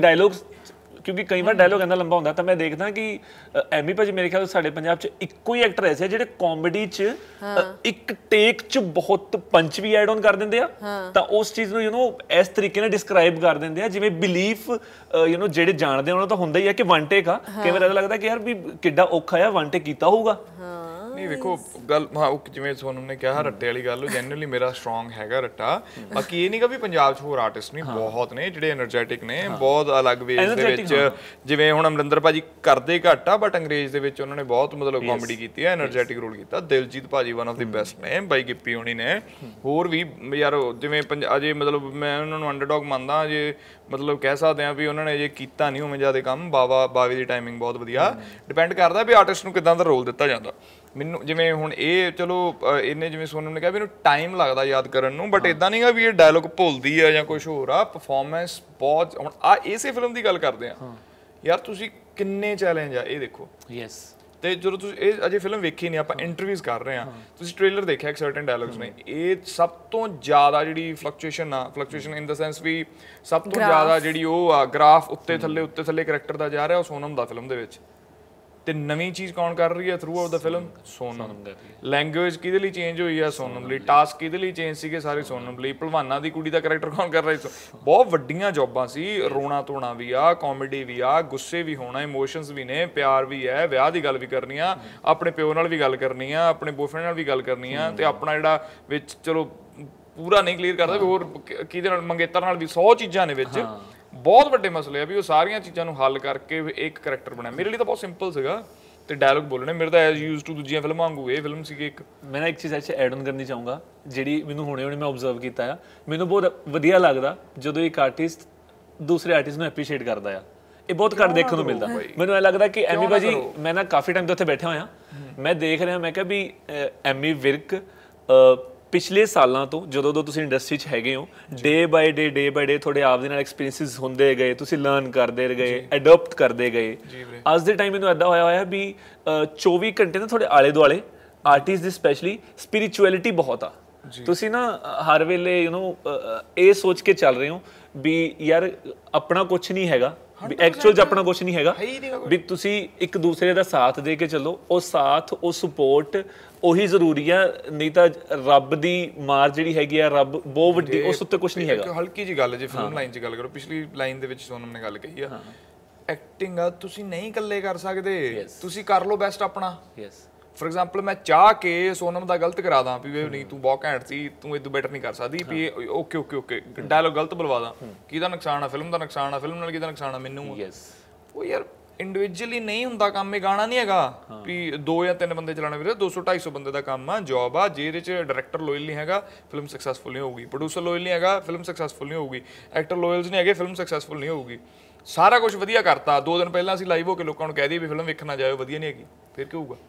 ਕਿਉਂਕਿ ਕਈ ਵਾਰ ਡਾਇਲੌਗ ਇੰਨਾ ਲੰਬਾ ਹੁੰਦਾ। ਤਾਂ ਮੈਂ ਦੇਖਦਾ ਕਿ ਐਮੀ ਭਾਜੀ ਮੇਰੇ ਖਿਆਲ ਸਾਡੇ ਪੰਜਾਬ 'ਚ ਇੱਕੋ ਹੀ ਐਕਟਰ ਐਸੇ ਜਿਹੜੇ ਕਾਮੇਡੀ 'ਚ ਇੱਕ ਟੇਕ 'ਚ ਬਹੁਤ ਪੰਚ ਵੀ ਐਡ ਆਨ ਕਰ ਦਿੰਦੇ ਆ, ਤਾਂ ਉਸ ਚੀਜ਼ ਨੂੰ ਇਸ ਤਰੀਕੇ ਨਾਲ ਡਿਸਕ੍ਰਾਈਬ ਕਰ ਦਿੰਦੇ ਆ ਜਿਵੇਂ ਬਿਲੀਫ ਜਿਹੜੇ ਜਾਣਦੇ ਉਹਨਾਂ ਤਾਂ ਹੁੰਦਾ ਹੀ ਆ ਕਿ ਵਨ ਟੇਕ ਆ। ਕਈ ਵਾਰ ਐਸਾ ਲੱਗਦਾ ਕਿ ਯਾਰ ਵੀ ਕਿੱਡਾ ਔਖਾ ਆ ਵਨ ਟੇਕ ਕੀਤਾ ਹੋਊਗਾ। ਨਹੀਂ ਵੇਖੋ ਗੱਲ ਜਿਵੇਂ ਸੋਨਮ ਨੇ ਕਿਹਾ ਰੱਟੇ ਵਾਲੀ ਗੱਲ, ਜੈਨੂਅਲੀ ਮੇਰਾ ਸਟਰੋਂਗ ਹੈਗਾ ਰੱਟਾ। ਬਾਕੀ ਇਹ ਨਹੀਂਗਾ ਵੀ ਪੰਜਾਬ 'ਚ ਹੋਰ ਆਰਟਿਸਟ ਨਹੀਂ ਬਹੁਤ ਨੇ ਜਿਹੜੇ એનર્ਜੈਟਿਕ ਨੇ, ਬਹੁਤ ਅਲੱਗ ਵੇਜ਼ ਦੇ ਵਿੱਚ। ਜਿਵੇਂ ਹੁਣ ਅਮਰਿੰਦਰ ਭਾਜੀ ਕਰਦੇ ਘੱਟ ਆ, ਬਟ ਅੰਗਰੇਜ਼ ਦੇ ਵਿੱਚ ਉਹਨਾਂ ਨੇ ਬਹੁਤ ਮਤਲਬ ਕਾਮੇਡੀ ਕੀਤੀ ਹੈ, એનર્ਜੈਟਿਕ ਰੋਲ ਕੀਤਾ। ਦਿਲਜੀਤ ਭਾਜੀ ਵਨ ਆਫ ਦੀ ਬੈਸਟ ਨੇ, ਬਾਈ ਗਿੱਪੀ ਹੋਣੀ ਨੇ, ਹੋਰ ਵੀ ਯਾਰ ਜਿਵੇਂ ਅਜੇ ਮਤਲਬ ਮੈਂ ਉਹਨਾਂ ਨੂੰ ਅੰਡਰਡੌਗ ਮੰਨਦਾ, ਜੇ ਮਤਲਬ ਕਹਿ ਸਕਦੇ ਹਾਂ ਵੀ ਉਹਨਾਂ ਨੇ ਅਜੇ ਕੀਤਾ ਨਹੀਂ ਉਵੇਂ ਜ਼ਿਆਦਾ ਕੰਮ। ਬਾਵੇ ਦੀ ਟਾਈਮਿੰਗ ਬਹੁਤ ਵਧੀਆ, ਡਿਪੈਂਡ ਕਰਦਾ ਵੀ ਆਰਟਿਸਟ ਨੂੰ ਕਿੱਦਾਂ ਦਾ ਰੋਲ ਦਿੱਤਾ ਜਾਂਦਾ। ਮੈਨੂੰ ਜਿਵੇਂ ਹੁਣ ਇਹ ਚਲੋ ਇਹਨੇ ਜਿਵੇਂ ਸੋਨਮ ਨੇ ਕਿਹਾ ਵੀ ਇਹਨੂੰ ਟਾਈਮ ਲੱਗਦਾ ਯਾਦ ਕਰਨ ਨੂੰ, ਬਟ ਇਦਾਂ ਨਹੀਂਗਾ ਵੀ ਇਹ ਡਾਇਲੌਗ ਭੁੱਲਦੀ ਆ ਜਾਂ ਕੁਝ ਹੋਰ ਆ। ਪਰਫਾਰਮੈਂਸ ਬਹੁਤ, ਹੁਣ ਇਸੇ ਫਿਲਮ ਦੀ ਗੱਲ ਕਰਦੇ ਆ ਯਾਰ, ਤੁਸੀਂ ਕਿੰਨੇ ਚੈਲੰਜ ਆ ਇਹ ਦੇਖੋ। ਯੈਸ। ਤੇ ਜਦੋਂ ਤੁਸੀਂ ਇਹ ਅਜੇ ਫਿਲਮ ਵੇਖੀ ਨਹੀਂ, ਆਪਾਂ ਇੰਟਰਵਿਊਜ਼ ਕਰ ਰਹੇ ਆ, ਤੁਸੀਂ ਟ੍ਰੇਲਰ ਦੇਖਿਆ ਇੱਕ ਸਰਟਨ ਡਾਇਲੌਗਸ ਨੇ, ਇਹ ਸਭ ਤੋਂ ਜ਼ਿਆਦਾ ਜਿਹੜੀ ਫਲਕਚੁਏਸ਼ਨ ਇਨ ਦਾ ਸੈਂਸ ਵੀ ਸਭ ਤੋਂ ਜ਼ਿਆਦਾ ਜਿਹੜੀ ਉਹ ਆ ਗ੍ਰਾਫ ਉੱਤੇ ਥੱਲੇ ਕਰੈਕਟਰ ਦਾ ਜਾ ਰਿਹਾ, ਉਹ ਸੋਨਮ ਦਾ ਫਿਲਮ ਦੇ ਵਿੱਚ। ਤੇ ਨਵੀਂ ਚੀਜ਼ ਕੌਣ ਕਰ ਰਹੀ ਹੈ ਥਰੂ ਆਊਟ ਦਾ ਫਿਲਮ? ਸੋਨਮ। ਲੈਂਗੁਏਜ ਕਿਹਦੇ ਲਈ ਚੇਂਜ ਹੋਈ ਆ? ਸੋਨਮ ਲਈ। ਟਾਸਕ ਕਿਹਦੇ ਲਈ ਚੇਂਜ ਸੀਗੇ? ਸਾਰੇ ਸੋਨਮ ਲਈ। ਭਲਵਾਨਾਂ ਦੀ ਕੁੜੀ ਦਾ ਕਰੈਕਟਰ ਕੌਣ ਕਰ ਰਿਹਾ? ਬਹੁਤ ਵੱਡੀਆਂ ਜੌਬਾਂ ਸੀ। ਰੋਣਾ ਧੋਣਾ ਵੀ ਆ, ਕਾਮੇਡੀ ਵੀ ਆ, ਗੁੱਸੇ ਵੀ ਹੋਣਾ, ਇਮੋਸ਼ਨਸ ਵੀ ਨੇ, ਪਿਆਰ ਵੀ ਹੈ, ਵਿਆਹ ਦੀ ਗੱਲ ਵੀ ਕਰਨੀ ਆ, ਆਪਣੇ ਪਿਓ ਨਾਲ ਵੀ ਗੱਲ ਕਰਨੀ ਆ, ਆਪਣੇ ਬॉयਫ੍ਰੈਂਡ ਨਾਲ ਵੀ ਗੱਲ ਕਰਨੀ ਆ, ਤੇ ਆਪਣਾ ਜਿਹੜਾ ਵਿੱਚ ਚਲੋ ਪੂਰਾ ਨਹੀਂ ਕਲੀਅਰ ਕਰਦਾ ਵੀ ਹੋਰ ਕਿਹਦੇ ਨਾਲ, ਮੰਗੇਤਰ ਨਾਲ ਵੀ 100 ਚੀਜ਼ਾਂ ਨੇ ਵਿੱਚ, ਬਹੁਤ ਵੱਡੇ ਮਸਲੇ ਆ ਵੀ ਉਹ ਸਾਰੀਆਂ ਚੀਜ਼ਾਂ ਨੂੰ ਹੱਲ ਕਰਕੇ ਇੱਕ ਕਰੈਕਟਰ ਬਣਿਆ। ਮੇਰੇ ਲਈ ਤਾਂ ਬਹੁਤ ਸਿੰਪਲ ਸੀਗਾ ਤੇ ਡਾਇਲੌਗ ਬੋਲਣੇ। ਮੇਰੇ ਤਾਂ ਐਜ਼ ਯੂਜ਼ ਟੂ ਦੂਜੀਆਂ ਫਿਲਮਾਂ ਵਾਂਗੂ ਇਹ ਫਿਲਮ ਸੀਗੀ ਇੱਕ। ਮੈਂ ਨਾ ਇੱਕ ਚੀਜ਼ ਐਚ ਐਡ ਆਨ ਕਰਨੀ ਚਾਹੂੰਗਾ, ਜਿਹੜੀ ਮੈਨੂੰ ਹੁਣੇ ਮੈਂ ਆਬਜ਼ਰਵ ਕੀਤਾ ਆ, ਮੈਨੂੰ ਬਹੁਤ ਵਧੀਆ ਲੱਗਦਾ ਜਦੋਂ ਇੱਕ ਆਰਟਿਸਟ ਦੂਸਰੇ ਆਰਟਿਸਟ ਨੂੰ ਐਪਰੀਸ਼ੀਏਟ ਕਰਦਾ ਆ। ਇਹ ਬਹੁਤ ਘੱਟ ਦੇਖਣ ਨੂੰ ਮਿਲਦਾ। ਮੈਨੂੰ ਇਹ ਲੱਗਦਾ ਕਿ ਐਮੀ ਭਾਜੀ, ਮੈਂ ਨਾ ਕਾਫੀ ਟਾਈਮ ਤੋਂ ਉੱਥੇ ਬੈਠਾ ਹੋਇਆ, ਮੈਂ ਦੇਖ ਰਿਹਾ, ਮੈਂ ਕਿਹਾ ਵੀ ਐਮੀ ਵਿਰਕ ਪਿਛਲੇ ਸਾਲਾਂ ਤੋਂ ਜਦੋਂ ਤੁਸੀਂ ਇੰਡਸਟਰੀ 'ਚ ਹੈਗੇ ਹੋ, ਡੇ ਬਾਏ ਡੇ ਤੁਹਾਡੇ ਆਪ ਦੇ ਨਾਲ ਐਕਸਪੀਰੀਐਂਸਿਸ ਹੁੰਦੇ ਗਏ, ਤੁਸੀਂ ਲਰਨ ਕਰਦੇ ਗਏ, ਅਡਾਪਟ ਕਰਦੇ ਗਏ। ਅੱਜ ਦੇ ਟਾਈਮ ਮੈਨੂੰ ਇੱਦਾਂ ਹੋਇਆ ਵੀ 24 ਘੰਟੇ ਨਾ ਤੁਹਾਡੇ ਆਲੇ ਦੁਆਲੇ ਆਰਟਿਸਟ ਦੀ ਸਪੈਸ਼ਲੀ ਸਪਿਰਿਚੁਅਲਿਟੀ ਬਹੁਤ ਆ। ਤੁਸੀਂ ਨਾ ਹਰ ਵੇਲੇ ਇਹ ਸੋਚ ਕੇ ਚੱਲ ਰਹੇ ਹੋ ਵੀ ਯਾਰ ਆਪਣਾ ਕੁਝ ਨਹੀਂ ਹੈਗਾ, ਵੀ ਐਕਚੁਅਲ 'ਚ ਆਪਣਾ ਕੁਝ ਨਹੀਂ ਹੈਗਾ, ਵੀ ਤੁਸੀਂ ਇੱਕ ਦੂਸਰੇ ਦਾ ਸਾਥ ਦੇ ਕੇ ਚੱਲੋ। ਉਹ ਸਾਥ, ਉਹ ਸਪੋਰਟ ਉਹੀ ਜ਼ਰੂਰੀ ਆ, ਨਹੀਂ ਤਾਂ ਰੱਬ ਦੀ ਮਾਰ ਜਿਹੜੀ ਹੈਗੀ ਆ, ਰੱਬ ਬਹੁਤ ਵੱਡੀ, ਉਸ ਉੱਤੇ ਕੁਝ ਨਹੀਂ ਹੈਗਾ। ਹਲਕੀ ਜੀ ਗੱਲ, ਜੇ ਫਿਲਮ ਲਾਈਨ 'ਚ ਗੱਲ ਕਰੋ, ਪਿਛਲੀ ਲਾਈਨ ਦੇ ਵਿੱਚ ਸੋਨਮ ਨੇ ਗੱਲ ਕਹੀ ਆ, ਐਕਟਿੰਗ ਆ ਤੁਸੀਂ ਨਹੀਂ ਇਕੱਲੇ ਕਰ ਸਕਦੇ, ਤੁਸੀਂ ਕਰ ਲਓ ਬੈਸਟ ਆਪਣਾ। ਫੋਰ ਐਗਜ਼ਾਮਪਲ ਮੈਂ ਚਾਹ ਕੇ ਸੋਨਮ ਦਾ ਗਲਤ ਕਰਾ ਦਾਂ ਵੀ ਨਹੀਂ ਤੂੰ ਬਹੁਤ ਘੈਂਟ ਸੀ, ਤੂੰ ਇਦੋਂ ਬੈਟਰ ਨਹੀਂ ਕਰ ਸਕਦੀ, ਵੀ ਓਕੇ ਡਾਇਲੌਗ ਗਲਤ ਬੁਲਵਾ ਦਾਂ, ਕਿਹਦਾ ਨੁਕਸਾਨ ਆ? ਫਿਲਮ ਦਾ ਨੁਕਸਾਨ ਆ, ਫਿਲਮ ਨਾਲ ਕਿਹਦਾ ਨੁਕਸਾਨ ਆ? ਮੈਨੂੰ। ਉਹ ਯਾਰ ਇੰਡੀਵਿਜੂਅਲੀ ਨਹੀਂ ਹੁੰਦਾ ਕੰਮ, ਇਹ ਗਾਣਾ ਨਹੀਂ ਹੈਗਾ ਵੀ 2 ਜਾਂ 3 ਬੰਦੇ ਚਲਾਉਣੇ ਵੀਰੇ, 200-250 ਬੰਦੇ ਦਾ ਕੰਮ ਆ, ਜੌਬ ਆ। ਜੇ ਇਹਦੇ 'ਚ ਡਾਇਰੈਕਟਰ ਲੋਇਲ ਨਹੀਂ ਹੈਗਾ, ਫਿਲਮ ਸਕਸੈਸਫੁਲ ਨਹੀਂ ਹੋਊਗੀ। ਪ੍ਰੋਡਿਊਸਰ ਲੋਇਲ ਨਹੀਂ ਹੈਗਾ, ਫਿਲਮ ਸਕਸੈਸਫੁਲ ਨਹੀਂ ਹੋਊਗੀ। ਐਕਟਰ ਲੋਇਲਸ ਨਹੀਂ ਹੈਗੇ, ਫਿਲਮ ਸਕਸੈਸਫੁਲ ਨਹੀਂ ਹੋਊਗੀ। ਸਾਰਾ ਕੁਝ ਵਧੀਆ ਕਰਤਾ, 2 ਦਿਨ ਪਹਿਲਾਂ ਅਸੀਂ ਲਾਈਵ ਹੋ ਕੇ ਲੋਕਾਂ ਨੂੰ ਕਹਿ ਦਈਏ ਵੀ ਫਿਲਮ ਵੇਖਣਾ ਜਾਇਓ, ਵਧੀਆ ਨਹੀਂ ਹੈਗੀ, ਫਿਰ ਕੀ ਹੋਊਗਾ?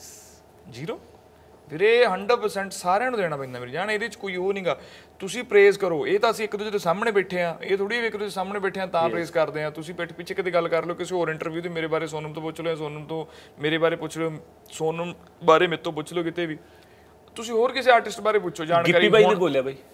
ਜ਼ੀਰੋ ਵੀਰੇ। 100% ਸਾਰਿਆਂ ਨੂੰ ਦੇਣਾ ਪੈਂਦਾ ਵੀਰੇ ਜਾਨ, ਇਹਦੇ 'ਚ ਕੋਈ ਉਹ ਨਹੀਂਗਾ। ਤੁਸੀਂ ਪ੍ਰੇਜ਼ ਕਰੋ, ਇਹ ਤਾਂ ਅਸੀਂ ਇੱਕ ਦੂਜੇ ਦੇ ਸਾਹਮਣੇ ਬੈਠੇ ਆ, ਇਹ ਥੋੜੀ ਇੱਕ ਦੂਜੇ ਦੇ ਸਾਹਮਣੇ ਬੈਠੇ ਆ ਤਾਂ ਪ੍ਰੇਜ਼ ਕਰਦੇ ਆ। ਤੁਸੀਂ ਪਿੱਠ ਪਿੱਛੇ ਕਿਤੇ ਗੱਲ ਕਰ ਲਓ, ਕਿਸੇ ਹੋਰ ਇੰਟਰਵਿਊ ਤੇ ਮੇਰੇ ਬਾਰੇ ਸੋਨਮ ਤੋਂ ਪੁੱਛ ਲਿਓ, ਸੋਨਮ ਤੋਂ ਮੇਰੇ ਬਾਰੇ ਪੁੱਛ ਲਿਓ, ਸੋਨਮ ਬਾਰੇ ਮੇਰੇ ਤੋਂ ਪੁੱਛ ਲਿਓ, ਕਿਤੇ ਵੀ ਤੁਸੀਂ ਹੋਰ ਕਿਸੇ ਆਰਟਿਸਟ ਬਾਰੇ ਪੁੱਛੋ ਜਾਣਕਾਰੀ। ਗਿੱਪੀ ਬਾਈ ਨੇ ਬੋਲਿਆ ਬਾਈ,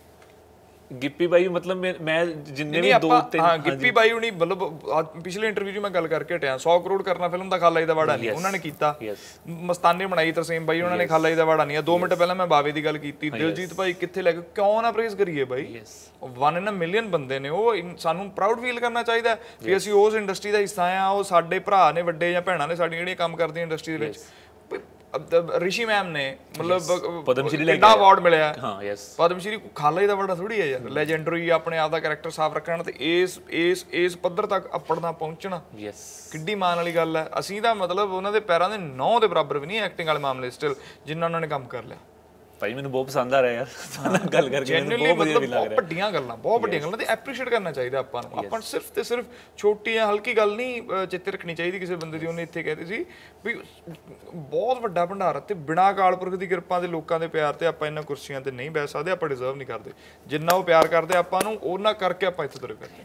ਗਿੱਪੀ ਬਾਈ ਮਤਲਬ ਮੈਂ ਜਿੰਨੇ ਵੀ 2-3 ਹਾਂ ਗਿੱਪੀ ਬਾਈ ਹੁਣੀ ਮਤਲਬ ਪਿਛਲੇ ਇੰਟਰਵਿਊ 'ਚ ਮੈਂ ਗੱਲ ਕਰਕੇ ਹਟਿਆ, 100 ਕਰੋੜ ਕਰਨਾ ਫਿਲਮ ਦਾ ਖਾਲਾ ਜੀ ਦਾ ਵਾੜਾ ਨਹੀਂ ਉਹਨਾਂ ਨੇ ਕੀਤਾ। ਮਸਤਾਨੇ ਬਣਾਈ ਤਰਸੇਮ ਬਾਈ ਉਹਨਾਂ ਨੇ, ਖਾਲਾ ਜੀ ਦਾ ਵਾੜਾ ਨਹੀਂ ਆ। 2 ਮਿੰਟ ਪਹਿਲਾਂ ਮੈਂ ਬਾਵੇ ਦੀ ਗੱਲ ਕੀਤੀ, ਦਿਲਜੀਤ ਭਾਈ ਕਿੱਥੇ ਲੈ ਕੇ, ਕਿਉਂ ਨਾ ਪ੍ਰੇਜ਼ ਕਰੀਏ ਬਾਈ? 1 in a million ਬੰਦੇ ਨੇ ਉਹ, ਸਾਨੂੰ ਪ੍ਰਾਊਡ ਫੀਲ ਕਰਨਾ ਚਾਹੀਦਾ ਵੀ ਅਸੀਂ ਉਸ ਇੰਡਸਟਰੀ ਦਾ ਹਿੱਸਾ ਆ। ਉਹ ਸਾਡੇ ਭਰਾ ਨੇ ਵੱਡੇ ਜਾਂ ਭੈਣਾਂ ਨੇ ਸਾਡੀਆਂ ਜਿਹੜੀਆਂ ਕੰਮ ਕਰਦੀਆਂ ਇੰਡਸਟਰੀ ਦੇ ਵਿੱਚ। ਰਿਸ਼ੀ ਮੈਮ ਨੇ ਮਤਲਬ ਪਦਮਸ਼੍ਰੀ ਕਿੰਨਾ ਅਵਾਰਡ ਮਿਲਿਆ। ਪਦਮਸ਼੍ਰੀ ਖਾਲਾ ਜੀ ਦਾ ਵਾੜਾ ਥੋੜੀ ਹੈ ਯਾਰ, ਲੈਜੈਂਡਰੀ ਆਪਣੇ ਆਪ ਦਾ ਕੈਰੈਕਟਰ ਸਾਫ਼ ਰੱਖਣਾ ਤੇ ਇਸ ਪੱਧਰ ਤੱਕ ਅੱਪੜਨਾ ਪਹੁੰਚਣਾ ਕਿੱਡੀ ਮਾਣ ਵਾਲੀ ਗੱਲ ਹੈ। ਅਸੀਂ ਤਾਂ ਮਤਲਬ ਉਹਨਾਂ ਦੇ ਪੈਰਾਂ ਦੇ 9 ਦੇ ਬਰਾਬਰ ਵੀ ਨਹੀਂ ਐਕਟਿੰਗ ਵਾਲੇ ਮਾਮਲੇ ਸਟਿਲ, ਜਿੰਨਾ ਉਹਨਾਂ ਨੇ ਕੰਮ ਕਰ ਲਿਆ। ਭਾਈ ਮੈਨੂੰ ਬਹੁਤ ਪਸੰਦ ਆ ਰਿਹਾ ਯਾਰ ਗੱਲ ਕਰਕੇ, ਮੈਨੂੰ ਬਹੁਤ ਵਧੀਆ ਲੱਗ ਰਿਹਾ। ਬਹੁਤ ਵੱਡੀਆਂ ਗੱਲਾਂ ਤੇ ਐਪਰੀਸ਼ੀਏਟ ਕਰਨਾ ਚਾਹੀਦਾ ਆਪਾਂ ਨੂੰ। ਆਪਾਂ ਸਿਰਫ ਤੇ ਸਿਰਫ ਛੋਟੀ ਜਾਂ ਹਲਕੀ ਗੱਲ ਨਹੀਂ ਚਿੱਤੇ ਰੱਖਣੀ ਚਾਹੀਦੀ ਕਿਸੇ ਬੰਦੇ ਦੀ। ਉਹਨੇ ਇੱਥੇ ਕਹਿੰਦੇ ਸੀ ਵੀ ਬਹੁਤ ਵੱਡਾ ਭੰਡਾਰ ਤੇ ਬਿਨਾਂ ਅਕਾਲ ਪੁਰਖ ਦੀ ਕਿਰਪਾ ਦੇ ਲੋਕਾਂ ਦੇ ਪਿਆਰ ਤੇ ਆਪਾਂ ਇਹਨਾਂ ਕੁਰਸੀਆਂ ਤੇ ਨਹੀਂ ਬਹਿ ਸਕਦੇ, ਆਪਾਂ ਡਿਜ਼ਰਵ ਨਹੀਂ ਕਰਦੇ। ਜਿੰਨਾ ਉਹ ਪਿਆਰ ਕਰਦੇ ਆਪਾਂ ਨੂੰ, ਉਹਨਾਂ ਕਰਕੇ ਆਪਾਂ ਇੱਥੇ ਤੁਰੇ ਫਿਰਦੇ।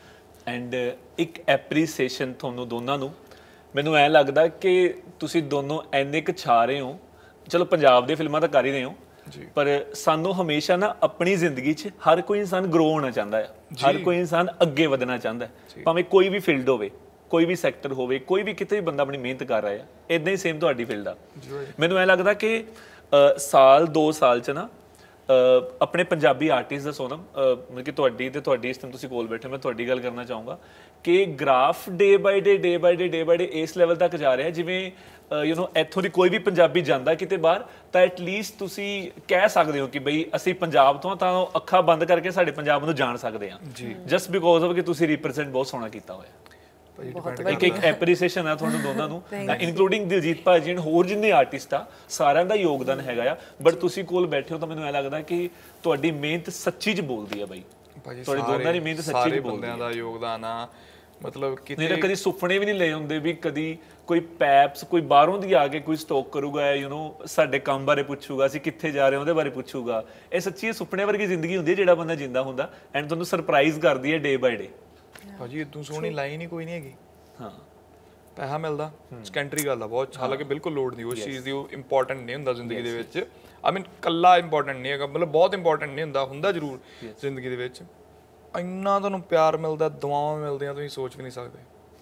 ਐਂਡ ਇੱਕ ਐਪਰੀਸੀਏਸ਼ਨ ਤੁਹਾਨੂੰ ਦੋਨਾਂ ਨੂੰ, ਮੈਨੂੰ ਐਂ ਲੱਗਦਾ ਕਿ ਤੁਸੀਂ ਦੋਨੋਂ ਐਨੇ ਕੁ ਛਾ ਰਹੇ ਹੋ। ਚਲੋ ਪੰਜਾਬ ਦੀਆਂ ਫਿਲਮਾਂ ਤਾਂ ਕਰ ਹੀ ਰਹੇ ਹੋ, ਪਰ ਸਾਨੂੰ ਹਮੇਸ਼ਾ ਨਾ ਆਪਣੀ ਜ਼ਿੰਦਗੀ 'ਚ ਹਰ ਕੋਈ ਇਨਸਾਨ ਗਰੋ ਹੋਣਾ ਚਾਹੁੰਦਾ ਹੈ, ਹਰ ਕੋਈ ਇਨਸਾਨ ਅੱਗੇ ਵਧਣਾ ਚਾਹੁੰਦਾ ਹੈ, ਭਾਵੇਂ ਕੋਈ ਵੀ ਫੀਲਡ ਹੋਵੇ, ਕੋਈ ਵੀ ਸੈਕਟਰ ਹੋਵੇ, ਕੋਈ ਵੀ ਕਿਤੇ ਵੀ ਬੰਦਾ ਆਪਣੀ ਮਿਹਨਤ ਕਰ ਰਿਹਾ ਹੈ। ਇੱਦਾਂ ਹੀ ਸੇਮ ਤੁਹਾਡੀ ਫੀਲਡ ਆ। ਮੈਨੂੰ ਐਂ ਲੱਗਦਾ ਕਿ ਸਾਲ 2 ਸਾਲ 'ਚ ਨਾ ਆਪਣੇ ਪੰਜਾਬੀ ਆਰਟਿਸਟ ਦਾ ਸੋਨਮ, ਮਤਲਬ ਕਿ ਤੁਹਾਡੀ ਇਸ ਟਾਈਮ ਤੁਸੀਂ ਕੋਲ ਬੈਠੇ, ਮੈਂ ਤੁਹਾਡੀ ਗੱਲ ਕਰਨਾ ਚਾਹੂੰਗਾ ਕਿ ਗ੍ਰਾਫ ਡੇ ਬਾਏ ਡੇ ਇਸ ਲੈਵਲ ਤੱਕ ਜਾ ਰਿਹਾ ਜਿਵੇਂ ਇੱਥੋਂ ਦੀ ਕੋਈ ਵੀ ਪੰਜਾਬੀ ਜਾਂਦਾ ਕਿਤੇ ਬਾਹਰ ਤਾਂ ਐਟਲੀਸਟ ਤੁਸੀਂ ਕਹਿ ਸਕਦੇ ਹੋ ਕਿ ਬਈ ਅਸੀਂ ਪੰਜਾਬ ਤੋਂ ਤਾਂ ਅੱਖਾਂ ਬੰਦ ਕਰਕੇ ਸਾਡੇ ਪੰਜਾਬ ਨੂੰ ਜਾਣ ਸਕਦੇ ਹਾਂ, ਜਸਟ ਬਿਕੋਜ਼ ਆਫ ਕਿ ਤੁਸੀਂ ਰਿਪਰੈਜ਼ੈਂਟ ਬਹੁਤ ਸੋਹਣਾ ਕੀਤਾ ਹੋਇਆ। ਇੱਕ ਐਪਰੀਸੀਏਸ਼ਨ ਆ ਤੁਹਾਨੂੰ ਦੋਨਾਂ ਨੂੰ, ਇਨਕਲੂਡਿੰਗ ਦਿਲਜੀਤ ਭਾਜੀ ਐਂਡ ਹੋਰ ਜਿੰਨੇ ਆਰਟਿਸਟ ਆ, ਸਾਰਿਆਂ ਦਾ ਯੋਗਦਾਨ ਹੈਗਾ ਆ। ਬਟ ਤੁਸੀਂ ਕੋਲ ਬੈਠੇ ਹੋ ਤਾਂ ਮੈਨੂੰ ਐ ਲੱਗਦਾ ਕਿ ਤੁਹਾਡੀ ਮਿਹਨਤ ਸੱਚੀ 'ਚ ਬੋਲਦੀ ਆ ਬਾਈ, ਤੁਹਾਡੀ ਦੋਨਾਂ ਦੀ ਮਿਹਨਤ ਸੱਚੀ 'ਚ ਬੋਲਦੀ ਆ। ਦਾ ਯੋਗਦਾਨ ਆ ਮਤਲਬ ਨਹੀਂ ਤਾਂ ਕਦੀ ਸੁਪਨੇ ਵੀ ਨਹੀਂ ਲਏ ਹੁੰਦੇ ਵੀ ਕਦੀ ਕੋਈ ਪੈਪਸ ਕੋਈ ਬਾਹਰੋਂ ਦੀ ਆ ਕੇ ਕੋਈ ਸਟਾਕ ਕਰੂਗਾ, ਸਾਡੇ ਕੰਮ ਬਾਰੇ ਪੁੱਛੂਗਾ, ਅਸੀਂ ਕਿੱਥੇ ਜਾ ਰਹੇ ਹਾਂ ਉਹਦੇ ਬਾਰੇ ਪੁੱਛੂਗਾ। ਇਹ ਸੱਚੀ ਸੁਪਨੇ ਵਰਗੀ ਜ਼ਿੰਦਗੀ ਹੁੰਦੀ ਹੈ ਜਿਹੜਾ ਬੰਦਾ ਜਿੰਦਾ ਹੁੰਦਾ ਐਂਡ ਤੁਹਾਨੂੰ ਸਰਪ੍ਰਾਈਜ਼ ਕਰਦੀ ਹੈ ਡੇ ਬਾਏ ਡੇ। ਭਾਜੀ ਇਦੋਂ ਸੋਹਣੀ ਲਾਈਨ ਹੀ ਕੋਈ ਨਹੀਂ ਹੈਗੀ। ਹਾਂ ਪੈਸਾ ਮਿਲਦਾ ਸੈਕੰਡਰੀ ਗੱਲ ਆ ਬਹੁਤ, ਹਾਲਾਂਕਿ ਬਿਲਕੁਲ ਲੋੜ ਨਹੀਂ ਉਸ ਚੀਜ਼ ਦੀ, ਉਹ ਇੰਪੋਰਟੈਂਟ ਨਹੀਂ ਹੁੰਦਾ ਜ਼ਿੰਦਗੀ ਦੇ ਵਿੱਚ। ਆਈ ਮੀਨ ਕੱਲਾ ਇੰਪੋਰਟੈਂਟ ਨਹੀਂ ਹੈਗਾ, ਮਤਲਬ ਬਹੁਤ ਇੰਪੋਰਟੈਂਟ ਨਹੀਂ ਹੁੰਦਾ ਜ਼ਰੂਰ ਜ਼ਿੰਦਗੀ ਦੇ ਵਿੱਚ। ਇੰਨਾ ਤੁਹਾਨੂੰ ਪਿਆਰ ਮਿਲਦਾ, ਦੁਆਵਾਂ ਮਿਲਦੀਆਂ, ਤੁਸੀਂ ਸੋਚ ਵੀ ਨਹੀਂ ਸਕਦੇ।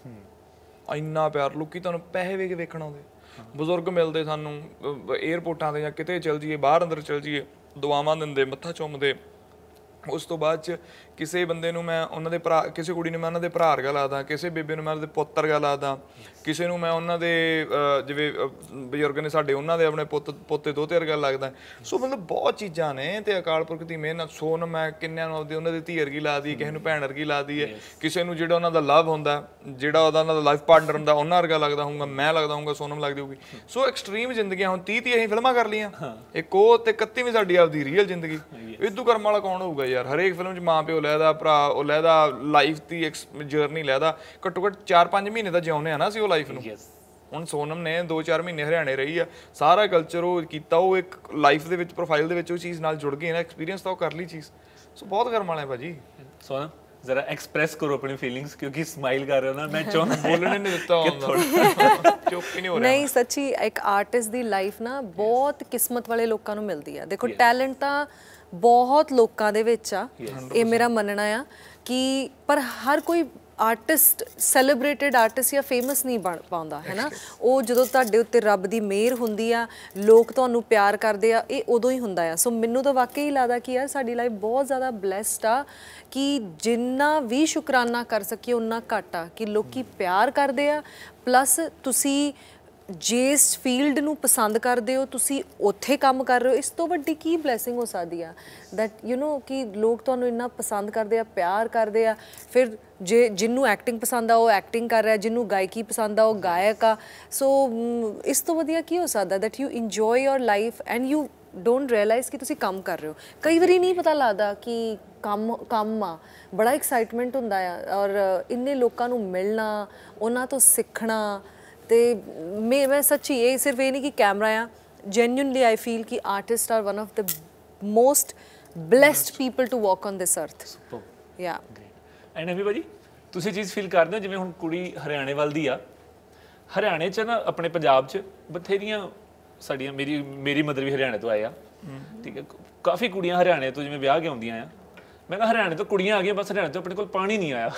ਇੰਨਾ ਪਿਆਰ, ਲੋਕੀ ਤੁਹਾਨੂੰ ਪੈਸੇ ਵੇਖ ਕੇ ਵੇਖਣ ਆਉਂਦੇ, ਬਜ਼ੁਰਗ ਮਿਲਦੇ ਸਾਨੂੰ ਏਅਰਪੋਰਟਾਂ 'ਤੇ ਜਾਂ ਕਿਤੇ ਚੱਲ ਜਾਈਏ, ਬਾਹਰ ਅੰਦਰ ਚੱਲ ਜਾਈਏ, ਦੁਆਵਾਂ ਦਿੰਦੇ, ਮੱਥਾ ਚੁੰਮਦੇ। ਉਸ ਤੋਂ ਬਾਅਦ 'ਚ ਕਿਸੇ ਬੰਦੇ ਨੂੰ ਮੈਂ ਉਹਨਾਂ ਦੇ ਭਰਾ, ਕਿਸੇ ਕੁੜੀ ਨੂੰ ਮੈਂ ਉਹਨਾਂ ਦੇ ਭਰਾ ਵਰਗਾ ਲੱਗਦਾ, ਕਿਸੇ ਬੇਬੇ ਨੂੰ ਮੈਂ ਉਹਨਾਂ ਦੇ ਪੁੱਤ ਵਰਗਾ ਲੱਗਦਾ, ਕਿਸੇ ਨੂੰ ਮੈਂ ਉਹਨਾਂ ਦੇ ਜਿਵੇਂ ਬਜ਼ੁਰਗ ਨੇ ਸਾਡੇ ਉਹਨਾਂ ਦੇ ਆਪਣੇ ਪੋਤੇ ਦੋਤੇ ਵਰਗਾ ਲੱਗਦਾ। ਸੋ ਮਤਲਬ ਬਹੁਤ ਚੀਜ਼ਾਂ ਨੇ ਤੇ ਅਕਾਲ ਪੁਰਖ ਦੀ ਮਿਹਨਤ। ਸੋਨ ਮੈਂ ਕਿੰਨਿਆਂ ਨੂੰ ਆਪਦੀ ਉਹਨਾਂ ਦੀ ਧੀ ਵਰਗੀ ਲੱਗਦੀ, ਕਿਸੇ ਨੂੰ ਭੈਣ ਵਰਗੀ ਲੱਗਦੀ ਹੈ, ਕਿਸੇ ਨੂੰ ਜਿਹੜਾ ਉਹਨਾਂ ਦਾ ਲਵ ਹੁੰਦਾ, ਜਿਹੜਾ ਉਹਨਾਂ ਦਾ ਲਾਈਫ ਪਾਰਟਨਰ ਹੁੰਦਾ ਉਹਨਾਂ ਵਰਗਾ ਲੱਗਦਾ ਹੋਊਗਾ, ਮੈਂ ਲੱਗਦਾ ਹੋਊਗਾ, ਸੋਨਮ ਲੱਗਦੀ ਹੋਊਗੀ। ਸੋ ਐਕਸਟ੍ਰੀਮ ਜ਼ਿੰਦਗੀਆਂ ਹੁਣ 30 ਅਸੀਂ ਫਿਲਮਾਂ ਕਰ ਲਈਆਂ, ਇੱਕ ਉਹ ਤੇ 31ਵੀਂ ਸਾਡੀ ਆਪਦੀ ਰੀਅਲ ਜ਼ਿੰਦਗੀ। ਇਦੋਂ ਕਰਮ ਵਾਲਾ ਕੌਣ ਹੋਊਗਾ ਯਾਰ? ਹਰੇਕ ਫਿਲਮ 'ਚ ਮਾਂ ਪਿਓ ਲੈਦਾ, ਭਰਾ ਉਹ ਲੈਦਾ, ਲਾਈਫ ਦੀ ਜਰਨੀ ਲੈਦਾ, ਘੱਟੋ ਘੱਟ 4-5 ਮਹੀਨੇ ਤਾਂ ਜਿਉਂਦੇ ਆ ਨਾ ਅਸੀਂ ਉਹ ਲਾਈਫ ਨੂੰ। ਹੁਣ ਸੋਨਮ ਨੇ 2-4 ਮਹੀਨੇ ਹਰਿਆਣੇ ਰਹੀ ਆ, ਸਾਰਾ ਕਲਚਰ ਉਹ ਕੀਤਾ, ਉਹ ਇੱਕ ਲਾਈਫ ਦੇ ਵਿੱਚ ਪ੍ਰੋਫਾਈਲ ਦੇ ਵਿੱਚ ਉਹ ਚੀਜ਼ ਨਾਲ ਜੁੜ ਗਈ ਨਾ, ਐਕਸਪੀਰੀਅੰਸ ਤਾਂ ਉਹ ਕਰ ਲਈ ਚੀਜ਼। ਸੋ ਬਹੁਤ ਕਰਮ ਵਾਲਾ ਹੈ ਭਾਜੀ। ਸੋਨਮ ਜ਼ਰਾ ਐਕਸਪ੍ਰੈਸ ਕਰੋ ਆਪਣੀ ਫੀਲਿੰਗਸ, ਕਿਉਂਕਿ ਸਮਾਈਲ ਕਰ ਰਹੇ ਹੋ ਨਾ, ਮੈਂ ਚਾਹੁੰਦਾ ਬੋਲਣੇ ਨਹੀਂ ਦਿੱਤਾ ਹੁੰਦਾ, ਚੁੱਪ ਹੀ ਨਹੀਂ ਹੋ ਰਿਹਾ। ਨਹੀਂ ਸੱਚੀ ਇੱਕ ਆਰਟਿਸਟ ਦੀ ਲਾਈਫ ਨਾ ਬਹੁਤ ਕਿਸਮਤ ਵਾਲੇ ਲੋਕਾਂ ਨੂੰ ਮਿਲਦੀ ਆ। ਦੇਖੋ ਟੈਲੈਂਟ ਤਾਂ ਬਹੁਤ ਲੋਕਾਂ ਦੇ ਵਿੱਚ ਆ, ਇਹ ਮੇਰਾ ਮੰਨਣਾ ਆ ਕਿ ਪਰ ਹਰ ਕੋਈ ਆਰਟਿਸਟ ਸੈਲੀਬ੍ਰੇਟਡ ਆਰਟਿਸਟ ਜਾਂ ਫੇਮਸ ਨਹੀਂ ਬਣ ਪਾਉਂਦਾ ਹੈ ਨਾ। ਉਹ ਜਦੋਂ ਤੁਹਾਡੇ ਉੱਤੇ ਰੱਬ ਦੀ ਮਿਹਰ ਹੁੰਦੀ ਆ, ਲੋਕ ਤੁਹਾਨੂੰ ਪਿਆਰ ਕਰਦੇ ਆ, ਇਹ ਉਦੋਂ ਹੀ ਹੁੰਦਾ ਆ। ਸੋ ਮੈਨੂੰ ਤਾਂ ਵਾਕਈ ਹੀ ਲੱਗਦਾ ਕਿ ਯਾਰ ਸਾਡੀ ਲਾਈਫ ਬਹੁਤ ਜ਼ਿਆਦਾ ਬਲੈਸਡ ਆ ਕਿ ਜਿੰਨਾ ਵੀ ਸ਼ੁਕਰਾਨਾ ਕਰ ਸਕੀਏ ਉਨਾ ਘੱਟ ਆ ਕਿ ਲੋਕੀ ਪਿਆਰ ਕਰਦੇ ਆ। ਪਲੱਸ ਤੁਸੀਂ ਜਿਸ ਫੀਲਡ ਨੂੰ ਪਸੰਦ ਕਰਦੇ ਹੋ ਤੁਸੀਂ ਉੱਥੇ ਕੰਮ ਕਰ ਰਹੇ ਹੋ, ਇਸ ਤੋਂ ਵੱਡੀ ਕੀ ਬਲੈਸਿੰਗ ਹੋ ਸਕਦੀ ਆ ਦੈਟ ਯੂ ਨੋ ਕਿ ਲੋਕ ਤੁਹਾਨੂੰ ਇੰਨਾ ਪਸੰਦ ਕਰਦੇ ਆ, ਪਿਆਰ ਕਰਦੇ ਆ। ਫਿਰ ਜੇ ਜਿਹਨੂੰ ਐਕਟਿੰਗ ਪਸੰਦ ਆ ਉਹ ਐਕਟਿੰਗ ਕਰ ਰਿਹਾ, ਜਿਹਨੂੰ ਗਾਇਕੀ ਪਸੰਦ ਆ ਉਹ ਗਾਇਕ ਆ। ਸੋ ਇਸ ਤੋਂ ਵਧੀਆ ਕੀ ਹੋ ਸਕਦਾ that you enjoy your life and you don't realise ਕਿ ਤੁਸੀਂ ਕੰਮ ਕਰ ਰਹੇ ਹੋ। ਕਈ ਵਾਰੀ ਨਹੀਂ ਪਤਾ ਲੱਗਦਾ ਕਿ ਕੰਮ ਆ, ਬੜਾ ਐਕਸਾਈਟਮੈਂਟ ਹੁੰਦਾ ਆ, ਔਰ ਇੰਨੇ ਲੋਕਾਂ ਨੂੰ ਮਿਲਣਾ, ਉਹਨਾਂ ਤੋਂ ਸਿੱਖਣਾ। ਤੇ ਮੈਂ ਸੱਚੀ ਇਹ ਸਿਰਫ ਇਹ ਨਹੀਂ ਕਿ ਕੈਮਰਾ ਆ, ਜੈਨੂਇਨਲੀ ਆਈ ਫੀਲ ਕਿ artist are one of the most blessed people to walk on this earth. Yeah and ਅਭੀ ਭਾਜੀ ਤੁਸੀਂ ਚੀਜ਼ ਫੀਲ ਕਰਦੇ ਹੋ ਜਿਵੇਂ ਹੁਣ ਕੁੜੀ ਹਰਿਆਣੇ ਵੱਲ ਦੀ ਆ, ਹਰਿਆਣੇ 'ਚ ਨਾ ਆਪਣੇ ਪੰਜਾਬ 'ਚ ਬਥੇਰੀਆਂ ਸਾਡੀਆਂ, ਮੇਰੀ ਮਦਰ ਵੀ ਹਰਿਆਣੇ ਤੋਂ ਆਏ ਆ, ਠੀਕ ਹੈ, ਕਾਫੀ ਕੁੜੀਆਂ ਹਰਿਆਣੇ ਤੋਂ ਜਿਵੇਂ ਵਿਆਹ ਕੇ ਆਉਂਦੀਆਂ ਆ। ਮੈਂ ਕਿਹਾ ਹਰਿਆਣੇ ਤੋਂ ਕੁੜੀਆਂ ਆ ਗਈਆਂ, ਬਸ ਹਰਿਆਣੇ ਤੋਂ ਆਪਣੇ ਕੋਲ ਪਾਣੀ ਨਹੀਂ ਆਇਆ।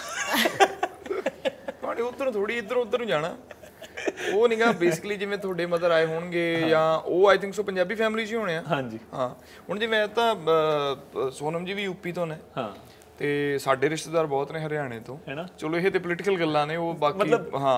ਪਾਣੀ ਉੱਧਰ ਥੋੜੀ ਇੱਧਰ ਨੂੰ ਜਾਣਾ, ਉਹ ਨਹੀਂਗਾ। ਬੇਸਿਕਲੀ ਜਿਵੇਂ ਤੁਹਾਡੇ ਮਦਰ ਆਏ ਹੋਣਗੇ ਜਾਂ ਉਹ I think so Punjabi family 'ਚ ਹੀ ਹੋਣੇ ਆ। ਹਾਂਜੀ ਹਾਂ, ਹੁਣ ਜਿਵੇਂ ਤਾਂ ਸੋਨਮ ਜੀ ਵੀ ਯੂਪੀ ਤੋਂ ਨੇ, ਹਾਂ, ਤੇ ਸਾਡੇ ਰਿਸ਼ਤੇਦਾਰ ਬਹੁਤ ਨੇ ਹਰਿਆਣੇ ਤੋਂ, ਹੈਨਾ। ਚਲੋ ਇਹ ਤੇ ਪੋਲੀਟੀਕਲ ਗੱਲਾਂ ਨੇ, ਉਹ ਬਾਕੀ ਮਤਲਬ ਹਾਂ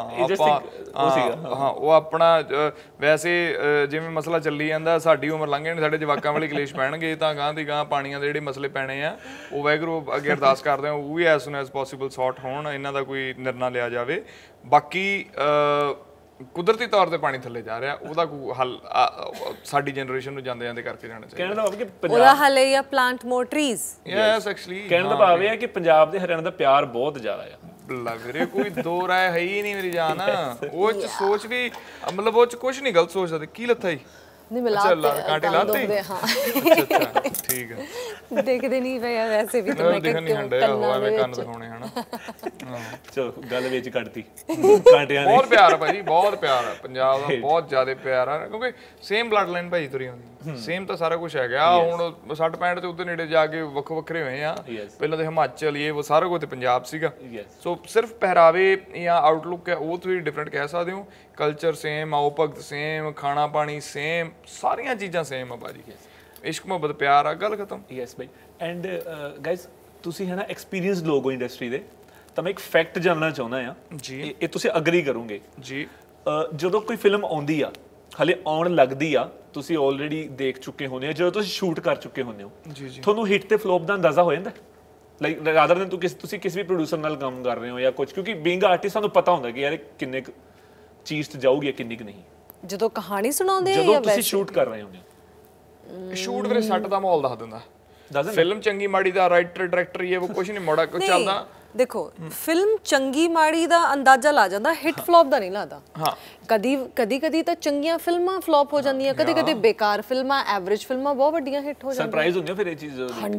ਉਹ ਆਪਣਾ ਵੈਸੇ ਜਿਵੇਂ ਮਸਲਾ ਚੱਲੀ ਜਾਂਦਾ, ਸਾਡੀ ਉਮਰ ਲੰਘ ਜਾਣੀ, ਸਾਡੇ ਜਵਾਕਾਂ ਵਾਲੇ ਕਲੇਸ਼ ਪੈਣਗੇ ਤਾਂ ਗਾਂ ਦੀ ਗਾਂ ਪਾਣੀਆਂ ਦੇ ਜਿਹੜੇ ਮਸਲੇ ਪੈਣੇ ਆ ਉਹ ਵਾਹਿਗੁਰੂ ਅੱਗੇ ਅਰਦਾਸ ਕਰਦੇ ਆ ਉਹ ਵੀ as soon as possible sort ਹੋਣ, ਇਹਨਾਂ ਦਾ ਕੋਈ ਨਿਰਣਾ ਲਿਆ ਜਾਵੇ। ਬਾਕੀ ਕੁਦਰਤੀ ਤੌਰ ਤੇ ਪਾਣੀ ਥੱਲੇ ਜਾ ਰਿਹਾ, ਉਹਦਾ ਕੋਈ ਹੱਲ ਸਾਡੀ ਜਨਰੇਸ਼ਨ ਨੂੰ ਜਾਂਦੇ ਜਾਂਦੇ ਕਰਕੇ ਜਾਣਾ ਚਾਹੀਦਾ। ਕਹਿਣ ਦਾ ਭਾਵ ਕਿ ਉਹਦਾ ਹੱਲ ਹੈ ਜਾਂ plant more trees. Yes actually ਕਹਿਣ ਦਾ ਭਾਵ ਇਹ ਹੈ ਕਿ ਪੰਜਾਬ ਦੇ ਹਰਿਆਣਾ ਦਾ ਪਿਆਰ ਬਹੁਤ ਜ਼ਿਆਦਾ ਆ। ਬੱਲਾ ਵੀਰੇ, ਕੋਈ ਦੋ ਰਾਏ ਹੈ ਹੀ ਨਹੀਂ ਮੇਰੀ ਜਾਨ। ਉਹ ਚ ਸੋਚ ਵੀ ਮਤਲਬ ਉਹ ਚ ਕੁਝ ਨਹੀਂ ਗਲਤ ਸੋਚ ਸਕਦੇ। ਕੀ ਲੱਥਾ ਜੀ? ਨਹੀਂ ਮਿਲਾ ਕਾਂਟੇ ਲਾਤੇ। ਹਾਂ ਅੱਛਾ ਠੀਕ ਹੈ। ਦੇਖਦੇ ਨਹੀਂ ਪਿਆ ਵੈਸੇ ਵੀ ਤਾਂ ਮੈਂ ਕੰਨ ਦਿਖਾਉਣੇ ਹਨਾ। ਚਲੋ ਗੱਲ ਵਿੱਚ ਕੱਢਤੀ ਕਾਂਟਿਆਂ ਨੇ। ਬਹੁਤ ਪਿਆਰ ਹੈ ਭਾਜੀ, ਬਹੁਤ ਪਿਆਰ ਹੈ ਪੰਜਾਬ ਦਾ, ਬਹੁਤ ਜ਼ਿਆਦਾ ਪਿਆਰ ਹੈ ਕਿਉਂਕਿ ਸੇਮ ਬਲੱਡ ਲਾਈਨ ਭਾਜੀ ਤੁਰੀ ਆਉਂਦੀ, ਸੇਮ ਤਾਂ ਸਾਰਾ ਕੁਝ ਹੈਗਾ। ਹੁਣ 60-65 ਤੇ ਉੱਧਰ ਨੇੜੇ ਜਾ ਕੇ ਵੱਖੋ ਵੱਖਰੇ ਹੋਏ ਆ, ਪਹਿਲਾਂ ਤਾਂ ਹਿਮਾਚਲ ਇਹ ਉਹ ਸਾਰਾ ਕੁਝ ਤੇ ਪੰਜਾਬ ਸੀਗਾ। ਸੋ ਸਿਰਫ ਪਹਿਰਾਵੇ ਜਾਂ ਆਊਟਲੁੱਕ ਹੈ ਉਹ ਤੁਸੀਂ ਡਿਫਰੈਂਟ ਕਹਿ ਸਕਦੇ ਹੋ, ਕਲਚਰ ਸੇਮ, ਆਓ ਭਗਤ ਸੇਮ, ਖਾਣਾ ਪਾਣੀ ਸੇਮ, ਸਾਰੀਆਂ ਚੀਜ਼ਾਂ ਸੇਮ ਆ ਭਾਜੀ। ਇਸ਼ਕ ਮੁਹੱਬਤ ਪਿਆਰ ਆ, ਗੱਲ ਖਤਮ। Yes by. ਐਂਡ ਗਾਇਜ਼ ਤੁਸੀਂ ਹੈ ਨਾ ਐਕਸਪੀਰੀਅੰਸਡ ਲੋਕ ਹੋ ਇੰਡਸਟਰੀ ਦੇ, ਤਾਂ ਮੈਂ ਇੱਕ ਫੈਕਟ ਜਾਣਨਾ ਚਾਹੁੰਦਾ ਆ ਜੀ, ਇਹ ਤੁਸੀਂ ਅਗਰੀ ਕਰੋਗੇ ਜੀ। ਜਦੋਂ ਕੋਈ ਫਿਲਮ ਆਉਂਦੀ ਆ, ਹਲੇ ਆਉਣ ਲੱਗਦੀ ਆ, ਤੁਸੀਂ ਆਲਰੇਡੀ ਦੇਖ ਚੁੱਕੇ ਹੁੰਦੇ ਹੋ, ਜਦੋਂ ਤੁਸੀਂ ਸ਼ੂਟ ਕਰ ਚੁੱਕੇ ਹੁੰਦੇ ਹੋ, ਤੁਹਾਨੂੰ ਹਿੱਟ ਤੇ ਫਲੋਪ ਦਾ ਅੰਦਾਜ਼ਾ ਹੋ ਜਾਂਦਾ? ਲਾਈਕ ਰਾਦਰ ਦੈਨ ਤੁਸੀਂ ਕਿਸੇ ਵੀ ਪ੍ਰੋਡਿਊਸਰ ਨਾਲ ਕੰਮ ਕਰ ਰਹੇ ਹੋ ਜਾਂ ਕੁਝ, ਕਿਉਂਕਿ ਬੀਇੰਗ ਆਰਟਿਸਟ ਸਾਨੂੰ ਪਤਾ ਹੁੰਦਾ ਕਿ ਯਾਰ ਕਿੰਨੇ ਚੀਜ਼ ਤੇ ਜਾਊਗੀ ਕਿੰਨੀ ਕਿ ਨਹੀਂ। ਜਦੋਂ ਕਹਾਣੀ ਸੁਣਾਉਂਦੇ ਆ ਜਦੋਂ ਤੁਸੀਂ ਸ਼ੂਟ ਕਰ ਰਹੇ ਹੁੰਦੇ ਹੋ, ਸ਼ੂਟ ਵੀਰੇ ਸੈੱਟ ਦਾ ਮਾਹੌਲ ਦੱਸ ਦਿੰਦਾ। ਫਿਲਮ ਚੰਗੀ ਮਾੜੀ ਦਾ ਰਾਈਟਰ ਡਾਇਰੈਕਟਰ ਇਹ ਉਹ ਕੁਝ ਨਹੀਂ ਮੋੜਾ ਕੁਝ ਚੱਲਦਾ। ਦੇਖੋ ਫਿਲਮ ਚੰਗੀ ਮਾੜੀ ਦਾ ਅੰਦਾਜ਼ਾ ਲਾ ਜਾਂਦਾ, ਹਿੱਟ ਫਲॉप ਦਾ ਨਹੀਂ ਲਾਦਾ। ਹਾਂ, ਕਦੀ ਤਾਂ ਚੰਗੀਆਂ ਫਿਲਮਾਂ ਫਲॉप ਹੋ ਜਾਂਦੀਆਂ, ਕਦੇ ਬੇਕਾਰ ਫਿਲਮਾਂ, ਐਵਰੇਜ ਫਿਲਮਾਂ ਬਹੁਤ ਵੱਡੀਆਂ ਹਿੱਟ ਹੋ ਜਾਂਦੀਆਂ। ਸਰਪ੍ਰਾਈਜ਼ ਹੁੰਦੀ ਫਿਰ ਇਹ ਚੀਜ਼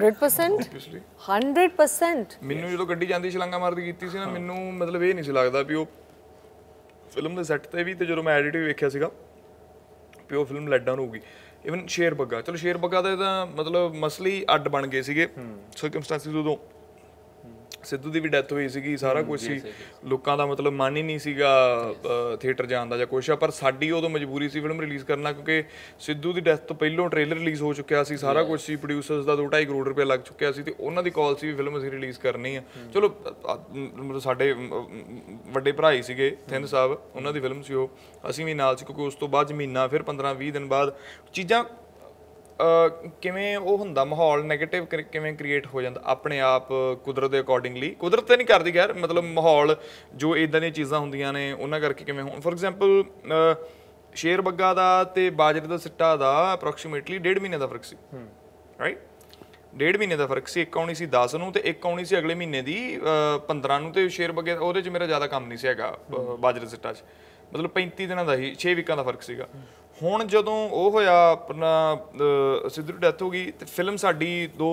100%। ਮੈਨੂੰ ਜਦੋਂ ਗੱਡੀ ਜਾਂਦੀ ਛਲਾਂਗਾ ਮਾਰਦੀ ਕੀਤੀ ਸੀ ਨਾ, ਮੈਨੂੰ ਮਤਲਬ ਇਹ ਨਹੀਂ ਸੀ ਲੱਗਦਾ ਵੀ ਉਹ ਫਿਲਮ ਦੇ ਸੈੱਟ ਤੇ ਵੀ, ਤੇ ਜਦੋਂ ਮੈਂ ਐਡਿਟ ਵੀ ਵੇਖਿਆ ਸੀਗਾ ਵੀ ਉਹ ਫਿਲਮ ਲੈਟ ਡਾਊਨ ਹੋਊਗੀ। ਇਵਨ ਸ਼ੇਰ ਬੱਗਾ, ਚਲੋ ਸ਼ੇਰ ਬੱਗਾ ਦਾ ਤਾਂ ਮਤਲਬ ਮਸਲੇ ਹੀ ਅੱਡ ਬਣ ਗਏ ਸੀਗੇ ਸਰਕਮਸਟੈਂਸਿਸ ਉਦੋਂ। ਸਿੱਧੂ ਦੀ ਵੀ ਡੈਥ ਹੋਈ ਸੀਗੀ, ਸਾਰਾ ਕੁਝ ਸੀ, ਲੋਕਾਂ ਦਾ ਮਤਲਬ ਮਨ ਹੀ ਨਹੀਂ ਸੀਗਾ ਥੀਏਟਰ ਜਾਣ ਦਾ ਜਾਂ ਕੁਛ ਆ, ਪਰ ਸਾਡੀ ਉਦੋਂ ਮਜਬੂਰੀ ਸੀ ਫਿਲਮ ਰਿਲੀਜ਼ ਕਰਨਾ, ਕਿਉਂਕਿ ਸਿੱਧੂ ਦੀ ਡੈਥ ਤੋਂ ਪਹਿਲਾਂ ਟ੍ਰੇਲਰ ਰਿਲੀਜ਼ ਹੋ ਚੁੱਕਿਆ ਸੀ, ਸਾਰਾ ਕੁਝ ਸੀ, ਪ੍ਰੋਡਿਊਸਰਸ ਦਾ 2.5 ਕਰੋੜ ਰੁਪਏ ਲੱਗ ਚੁੱਕਿਆ ਸੀ, ਤੇ ਉਹਨਾਂ ਦੀ ਕਾਲ ਸੀ ਵੀ ਫਿਲਮ ਅਸੀਂ ਰਿਲੀਜ਼ ਕਰਨੀ ਆ। ਚਲੋ ਸਾਡੇ ਵੱਡੇ ਭਰਾ ਹੀ ਸੀਗੇ ਥਿੰਦ ਸਾਹਿਬ, ਉਹਨਾਂ ਦੀ ਫਿਲਮ ਸੀ ਉਹ, ਅਸੀਂ ਵੀ ਨਾਲ ਸੀ, ਕਿਉਂਕਿ ਉਸ ਤੋਂ ਬਾਅਦ ਮਹੀਨਾ ਫਿਰ 15-20 ਦਿਨ ਬਾਅਦ ਚੀਜ਼ਾਂ ਕਿਵੇਂ ਉਹ ਹੁੰਦਾ ਮਾਹੌਲ ਨੈਗੇਟਿਵ ਕਿਵੇਂ ਕ੍ਰੀਏਟ ਹੋ ਜਾਂਦਾ ਆਪਣੇ ਆਪ ਕੁਦਰਤ ਦੇ ਅਕੋਰਡਿੰਗਲੀ, ਕੁਦਰਤ ਤਾਂ ਨਹੀਂ ਕਰਦੀ ਖੈਰ, ਮਤਲਬ ਮਾਹੌਲ ਜੋ ਇਦਾਂ ਦੀਆਂ ਚੀਜ਼ਾਂ ਹੁੰਦੀਆਂ ਨੇ ਉਹਨਾਂ ਕਰਕੇ ਕਿਵੇਂ ਹੁਣ ਫੋਰ ਐਗਜ਼ਾਮਪਲ ਸ਼ੇਰ ਬੱਗਾ ਦਾ ਤੇ ਬਾਜਰੇ ਦਾ ਸਿੱਟਾ ਦਾ ਅਪਰੋਕਸੀਮੇਟਲੀ 1.5 ਮਹੀਨੇ ਦਾ ਫਰਕ ਸੀ, ਰਾਈਟ, 1.5 ਮਹੀਨੇ ਦਾ ਫਰਕ ਸੀ। ਇੱਕ ਆਉਣੀ ਸੀ 10 ਨੂੰ ਤੇ ਇੱਕ ਆਉਣੀ ਸੀ ਅਗਲੇ ਮਹੀਨੇ ਦੀ 15 ਨੂੰ, ਤੇ ਸ਼ੇਰ ਬੱਗੇ ਉਹਦੇ 'ਚ ਮੇਰਾ ਜ਼ਿਆਦਾ ਕੰਮ ਨਹੀਂ ਸੀ ਹੈਗਾ ਬਾਜਰੇ ਸਿੱਟਾ 'ਚ, ਮਤਲਬ 35 ਦਿਨਾਂ ਦਾ ਹੀ 6 ਵੀਕਾਂ ਦਾ ਫਰਕ ਸੀਗਾ। ਹੁਣ ਜਦੋਂ ਉਹ ਹੋਇਆ ਆਪਣਾ ਸਿੱਧੂ ਦੀ ਡੈਥ ਹੋ ਗਈ ਤੇ ਫਿਲਮ ਸਾਡੀ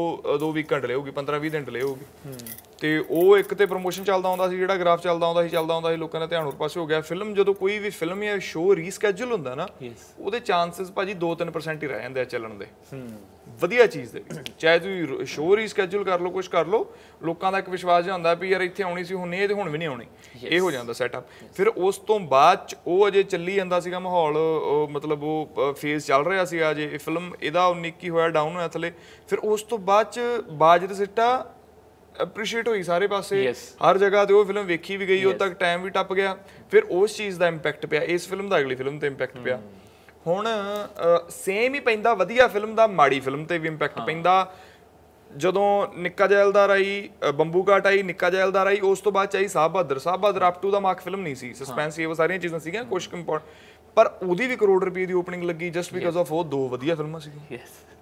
2 ਵੀਕਾਂ ਡਿਲੇ ਹੋ ਗਈ, 15-20 ਦਿਨ ਡਿਲੇ ਹੋ ਗਈ, ਤੇ ਉਹ ਇੱਕ ਤੇ ਪ੍ਰਮੋਸ਼ਨ ਚੱਲਦਾ ਹੁੰਦਾ ਸੀ, ਜਿਹੜਾ ਗ੍ਰਾਫ ਚੱਲਦਾ ਹੁੰਦਾ ਸੀ, ਲੋਕਾਂ ਦਾ ਧਿਆਨ ਹੋਰ ਪਾਸੇ ਹੋ ਗਿਆ। ਫਿਲਮ ਜਦੋਂ ਕੋਈ ਵੀ ਫਿਲਮ ਜਾਂ ਸ਼ੋਅ ਰੀਸਕੈਜੂਲ ਹੁੰਦਾ ਨਾ, ਉਹਦੇ ਚਾਂਸਸ ਭਾਜੀ 2-3% ਹੀ ਰਹਿ ਜਾਂਦੇ ਆ ਚੱਲਣ ਦੇ ਵਧੀਆ ਚੀਜ਼ ਦੇ, ਚਾਹੇ ਤੁਸੀਂ ਸ਼ੋਅ ਰੀਸਕੈਜੂਲ ਕਰ ਲਓ, ਕੁਛ ਕਰ ਲਓ, ਲੋਕਾਂ ਦਾ ਇੱਕ ਵਿਸ਼ਵਾਸ ਜਿਹਾ ਹੁੰਦਾ ਵੀ ਯਾਰ ਇੱਥੇ ਆਉਣੀ ਸੀ ਹੁਣ ਇਹ ਤੇ ਹੁਣ ਵੀ ਨਹੀਂ ਆਉਣੀ, ਇਹ ਹੋ ਜਾਂਦਾ ਸੈਟਅਪ। ਫਿਰ ਉਸ ਤੋਂ ਬਾਅਦ ਚ ਉਹ ਅਜੇ ਚੱਲੀ ਜਾਂਦਾ ਸੀਗਾ ਮਾਹੌਲ, ਮਤਲਬ ਉਹ ਫੇਜ਼ ਚੱਲ ਰਿਹਾ ਸੀ ਅਜੇ ਇਹ ਫਿਲਮ, ਇਹਦਾ 19 ਹੋਇਆ ਡਾਊਨ ਹੋਇਆ ਥੱਲੇ, ਫਿਰ ਉਸ ਤੋਂ ਬਾਅਦ ਚ ਬਾਜਰੇ ਸਿੱਟਾ ਐਪਰੀਸ਼ੀਏਟ ਹੋਈ ਸਾਰੇ ਪਾਸੇ, ਹਰ ਜਗ੍ਹਾ ਤੇ ਉਹ ਫਿਲਮ ਵੇਖੀ ਵੀ ਗਈ, ਉਦੋਂ ਤੱਕ ਟਾਈਮ ਵੀ ਟੱਪ ਗਿਆ, ਫਿਰ ਉਸ ਚੀਜ਼ ਦਾ ਇੰਪੈਕਟ ਪਿਆ, ਇਸ ਫਿਲਮ ਦਾ ਅਗਲੀ ਫਿਲਮ ਤੇ ਇੰਪੈਕਟ ਪਿਆ। ਹੁਣ ਸੇਮ ਹੀ ਪੈਂਦਾ ਵਧੀਆ ਫਿਲਮ ਦਾ ਮਾੜੀ ਫਿਲਮ ਤੇ ਵੀ ਇੰਪੈਕਟ ਪੈਂਦਾ। ਜਦੋਂ ਨਿੱਕਾ ਜੈਲਦਾਰ ਆਈ, ਬੰਬੂ ਘਾਟ ਆਈ, ਨਿੱਕਾ ਜੈਲਦਾਰ ਆਈ, ਉਸ ਤੋਂ ਬਾਅਦ ਚਾਹੀ ਸਾਹਿਬ ਬਹਾਦਰ up to the mark film ਨਹੀਂ ਸੀ, ਸਸਪੈਂਸ ਇਹ ਸਾਰੀਆਂ ਚੀਜ਼ਾਂ ਸੀਗੀਆਂ ਕੁਝ ਇੰਪੋਰਟੈਂਟ, ਪਰ ਉਹਦੀ ਵੀ ਕਰੋੜ ਰੁਪਏ ਦੀ ਓਪਨਿੰਗ ਲੱਗੀ ਜਸਟ ਬਿਕਾਜ਼ ਆਫ ਉਹ 2 ਵਧੀਆ ਫਿਲਮਾਂ ਸੀਗੀਆਂ।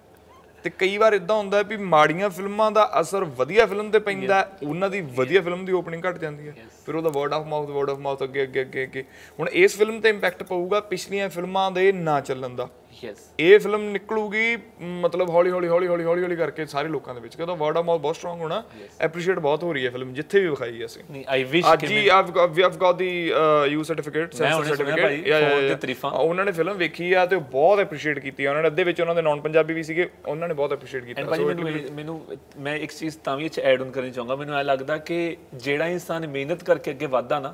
ਤੇ ਕਈ ਵਾਰ ਇਦਾਂ ਹੁੰਦਾ ਵੀ ਮਾੜੀਆਂ ਫਿਲਮਾਂ ਦਾ ਅਸਰ ਵਧੀਆ ਫਿਲਮ ਤੇ ਪੈਂਦਾ, ਉਹਨਾਂ ਦੀ ਵਧੀਆ ਫਿਲਮ ਦੀ ਓਪਨਿੰਗ ਘਟ ਜਾਂਦੀ ਹੈ, ਫਿਰ ਉਹਦਾ ਵਰਡ ਆਫ ਮਾਊਥ ਅੱਗੇ। ਹੁਣ ਇਸ ਫਿਲਮ ਤੇ ਇੰਪੈਕਟ ਪਊਗਾ ਪਿਛਲੀਆਂ ਫਿਲਮਾਂ ਦੇ ਨਾ ਚੱਲਣ ਦਾ। ਇਹ ਫਿਲਮ ਨਿਕਲੂਗੀ ਮਤਲਬ ਹੌਲੀ ਕਰਕੇ ਸਾਰੇ ਲੋਕਾਂ ਦੇ ਵਿੱਚ, ਕਿਉਂਕਿ ਵਰਡ ਆਫ ਮਾਊਥ ਬਹੁਤ ਸਟਰੋਂਗ ਹੋਣਾ, ਐਪਰੀਸ਼ੀਏਟ ਬਹੁਤ ਹੋ ਰਹੀ ਹੈ ਫਿਲਮ ਜਿੱਥੇ ਵੀ ਵਿਖਾਈ ਅਸੀਂ। ਅੱਜ ਹੀ I've got the U certificate, censor certificate, ਉਹਨਾਂ ਨੇ ਫਿਲਮ ਵੇਖੀ ਆ ਤੇ ਬਹੁਤ ਐਪਰੀਸ਼ੀਏਟ ਕੀਤੀ ਆ ਉਹਨਾਂ ਨੇ, ਅੱਧੇ ਵਿੱਚ ਉਹਨਾਂ ਦੇ ਨਾਨ ਪੰਜਾਬੀ ਵੀ ਸੀਗੇ, ਉਹਨਾਂ ਨੇ ਬਹੁਤ ਐਪਰੀਸ਼ੀਏਟ ਕੀਤਾ। ਮੈਨੂੰ ਮੈਂ ਇੱਕ ਚੀਜ਼ ਤਾਂ ਵੀ ਐਡ ਆਨ ਕਰਨੀ ਚਾਹੂੰਗਾ, ਮੈਨੂੰ ਇਹ ਲੱਗਦਾ ਕਿ ਜਿਹੜਾ ਇਨਸਾਨ ਮਿਹਨਤ ਕਰਕੇ ਅੱਗੇ ਵੱਧਦਾ ਨਾ,